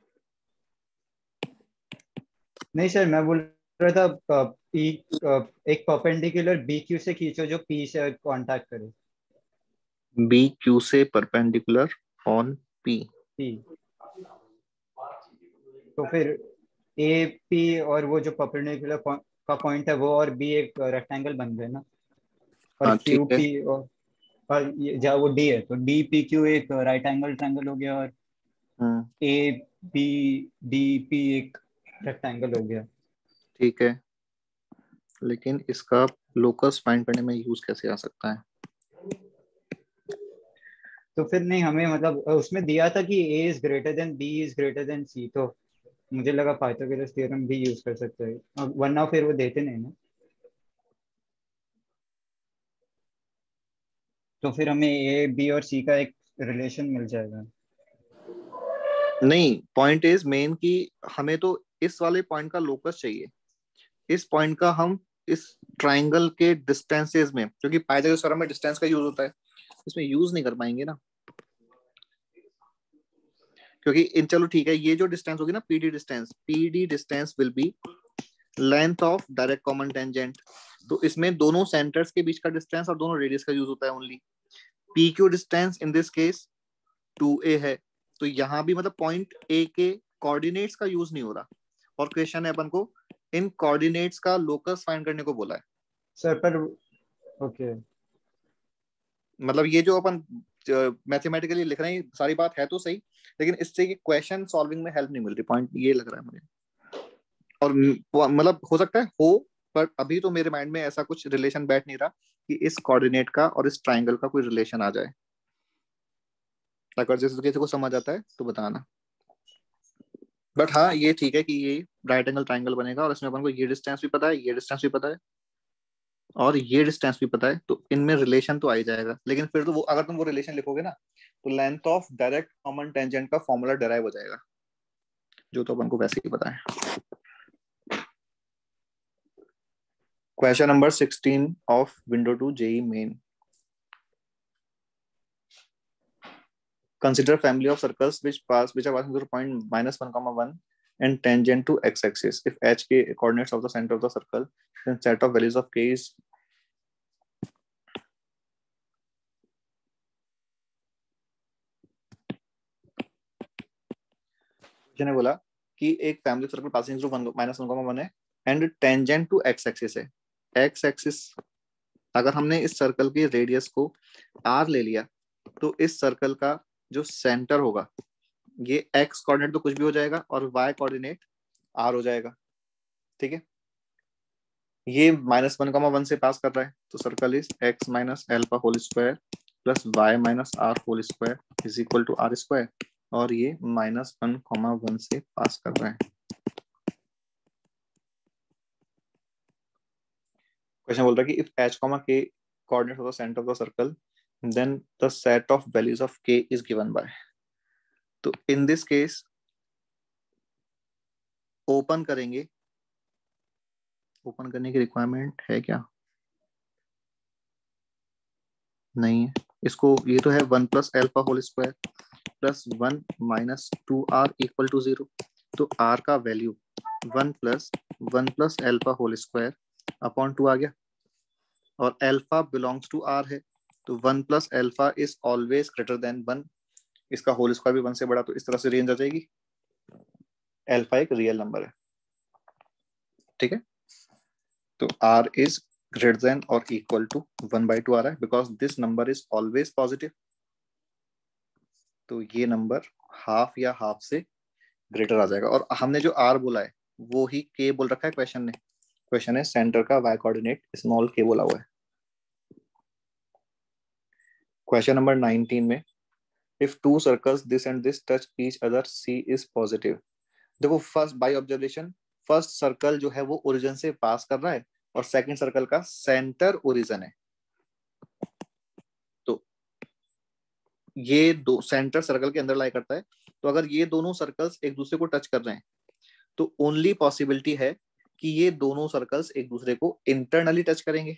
नहीं सर, मैं बोल रहा था पी एक परपेंडिकुलर बी क्यू से खींचो जो पी से कांटेक्ट करे। बी क्यू से परपेंडिकुलर ऑन पी पी तो फिर ए पी और वो जो परपेंडिकुलर का पॉइंट है वो और बी एक रेक्टेंगल बन गए ना, और क्यू पी और और जहाँ वो डी है तो डी पी क्यू एक राइट एंगल ट्रायंगल हो गया, और ए बी डी पी एक रेक्टेंगल हो गया। ठीक है, लेकिन इसका लोकस फाइंड करने में यूज कैसे आ सकता है? तो फिर नहीं, हमें मतलब उसमें दिया था कि A is greater than B is greater than C, तो मुझे लगा पाइथागोरस थ्योरम भी यूज कर सकते हैं, वरना फिर वो देते नहीं ना। तो फिर हमें ए बी और सी का एक रिलेशन मिल जाएगा। नहीं, पॉइंट इज मेन कि हमें तो इस वाले पॉइंट का लोकस चाहिए। इस पॉइंट का हम इस ट्रायंगल के डिस्टेंसेस में, क्योंकि पाइथागोरस थ्योरम में डिस्टेंस का यूज होता है, इसमें यूज नहीं कर पाएंगे ना, क्योंकि इन चलो ठीक है, ये जो डिस्टेंस होगी ना PD distance, PD distance will be length of direct common tangent. तो इसमें दोनों सेंटर्स के बीच का डिस्टेंस और दोनों रेडियस का यूज होता है only. P Q distance in this case two A है, तो यहाँ भी मतलब पॉइंट ए के कोऑर्डिनेट्स का यूज नहीं हो रहा, और क्वेश्चन है अपन को इन कोऑर्डिनेट्स का लोकस फाइंड करने को बोला है सर। पर ओके, मतलब ये जो अपन मैथमेटिकली लिख रहे हैं सारी बात है तो सही, लेकिन इससे ये क्वेश्चन सॉल्विंग में हेल्प नहीं मिल रही, पॉइंट ये लग रहा है मुझे। और मतलब हो सकता है हो, पर अभी तो मेरे माइंड में ऐसा कुछ रिलेशन बैठ नहीं रहा कि इस कोऑर्डिनेट का और इस ट्रायंगल का कोई रिलेशन आ जाए। अगर जैसे किसी को समझ आता है तो बताना। बट हाँ, ये ठीक है कि ये राइट एंगल ट्रायंगल बनेगा और इसमें अपन को ये डिस्टेंस भी पता है, ये डिस्टेंस भी पता है और ये डिस्टेंस भी पता है, तो इनमें रिलेशन तो आ ही जाएगा। लेकिन फिर तो वो अगर तुम वो रिलेशन लिखोगे ना तो length of direct common tangent का फॉर्मूला डिराइव हो जाएगा, जो तो अपन को वैसे ही पता है। Question number sixteen of window to JEE Main. Consider family of circles which pass which are passing through point minus one comma one and tangent to x-axis. If h k coordinates of the center of the circle, then set of values of k is ने बोला कि एक family circle passing through minus one comma one है and tangent to x axis है। एक्स एक्सिस अगर हमने इस सर्कल के रेडियस को r ले लिया तो इस सर्कल का जो सेंटर होगा ये एक्स कोऑर्डिनेट तो कुछ भी हो जाएगा और वाई कोऑर्डिनेट आर हो जाएगा, ठीक है। ये माइनस वन कॉमा वन से पास कर रहा है तो circle is x minus alpha whole square plus Y minus are whole square is equal to are square, और ये माइनस वन कॉमा वन से पास कर रहा है। क्वेश्चन बोल रहा है कि if h comma k coordinate of the centre of the circle then the set of values of k is given by. तो इन दिस केस ओपन करेंगे, ओपन करने की रिक्वायरमेंट है क्या? नहीं है। इसको ये तो है one plus alpha whole square plus one minus two r equal to zero, तो आर का value one plus one plus alpha whole square upon two आ गया, और एल्फा बिलोंग्स टू आर है तो one plus alpha is always greater than one, इसका होल स्क्वायर भी वन से बड़ा, तो इस तरह से रेंज आ जाएगी। एल्फा एक रियल नंबर है, ठीक है। तो आर इज ग्रेटर देन और equal to one by two आ रहा है because this number is always positive, तो ये नंबर हाफ या हाफ से ग्रेटर आ जाएगा। और हमने जो आर बोला है वो ही के बोल रखा है क्वेश्चन ने, क्वेश्चन है सेंटर का वाई कोऑर्डिनेट स्मॉल के बोला हुआ है। क्वेश्चन नंबर नाइनटीन में if two circles this and this touch each other c is positive. देखो first by observation first circle जो है वो ओरिजिन से पास कर रहा है और सेकंड सर्कल का सेंटर ओरिजिन है, तो ये दो सेंटर सर्कल के अंदर लाई करता है। तो अगर ये दोनों सर्कल्स एक दूसरे को टच कर रहे हैं तो ओनली पॉसिबिलिटी है कि ये दोनों सर्कल्स एक दूसरे को इंटरनली टच करेंगे।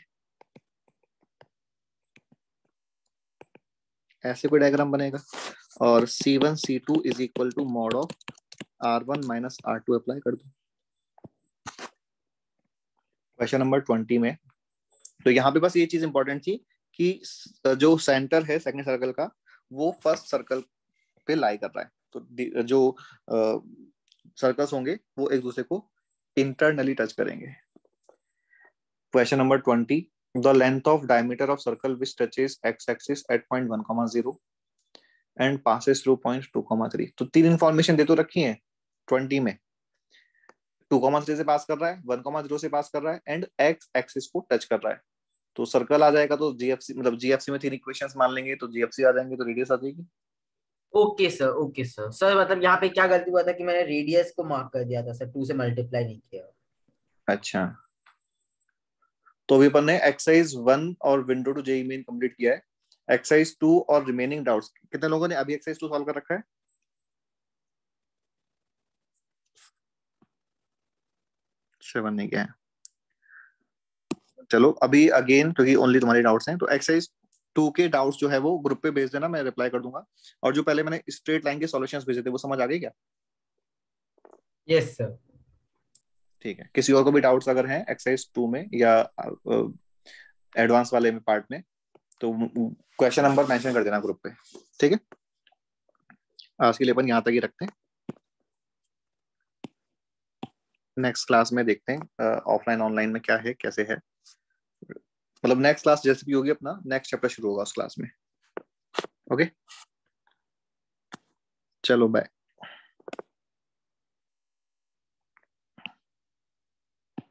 ऐसे कोई डायग्राम बनेगा और C one C two is equal to mod of r one minus r two apply कर दो। क्वेश्चन नंबर ट्वेंटी में तो यहाँ पे बस ये चीज इंपॉर्टेंट थी कि जो सेंटर है सेकंड सर्कल का वो फर्स्ट सर्कल पे लाई कर रहा है, तो जो सर्कल्स होंगे वो एक दूसरे को इंटरनली टच करेंगे। Question number twenty the length of diameter of circle which touches x axis at point one comma zero and passes through point two comma three. तो तीन इंफॉर्मेशन दे तो रखी है ट्वेंटी में, टू कॉमा थ्री से पास कर रहा है, वन कॉमा जीरो से पास कर रहा है एंड एक्स एक्सिस को टच कर रहा है। तो सर्कल आ जाएगा तो जीएफसी मतलब जीएफसी में तीन इक्वेशंस मान लेंगे तो जीएफसी आ जाएंगे तो रेडियस आ जाएगी। Okay sir okay sir sir मतलब यहाँ पे क्या गलती हुआ था कि मैंने रेडियस को मार्क कर दिया था सर, टू से मल्टीप्लाई नहीं किया। अच्छा, तो अभी अपन ने एक्सरसाइज वन और window to JEE Main complete किया है। एक्सरसाइज टू और रिमेनिंग डाउट्स कितने लोगों ने अभी एक्सरसाइज टू सॉल्व कर रखा है? सेवन नहीं गया है। चलो अभी अगेन क्योंकि ओनली तुम्हारे डाउट्स हैं तो एक्सरसाइज टू के डाउट्स जो है वो ग्रुप पे भेज देना, मैं रिप्लाई कर दूंगा। और जो पहले मैंने स्ट्रेट लाइन के सॉल्यूशंस भेजे थे वो समझ आ गए क्या? Yes sir. ठीक है, किसी और को भी डाउट्स अगर हैं एक्सरसाइज टू में या एडवांस वाले में पार्ट में तो क्वेश्चन नंबर मेंशन कर देना ग्रुप पे, ठीक है। आज के लिए अपन यहाँ तक ही रखते हैं, नेक्स्ट क्लास में देखते हैं ऑफलाइन ऑनलाइन में क्या है कैसे है, मतलब नेक्स्ट क्लास जैसे भी होगी अपना नेक्स्ट चैप्टर शुरू होगा उस क्लास में। ओके चलो बाय।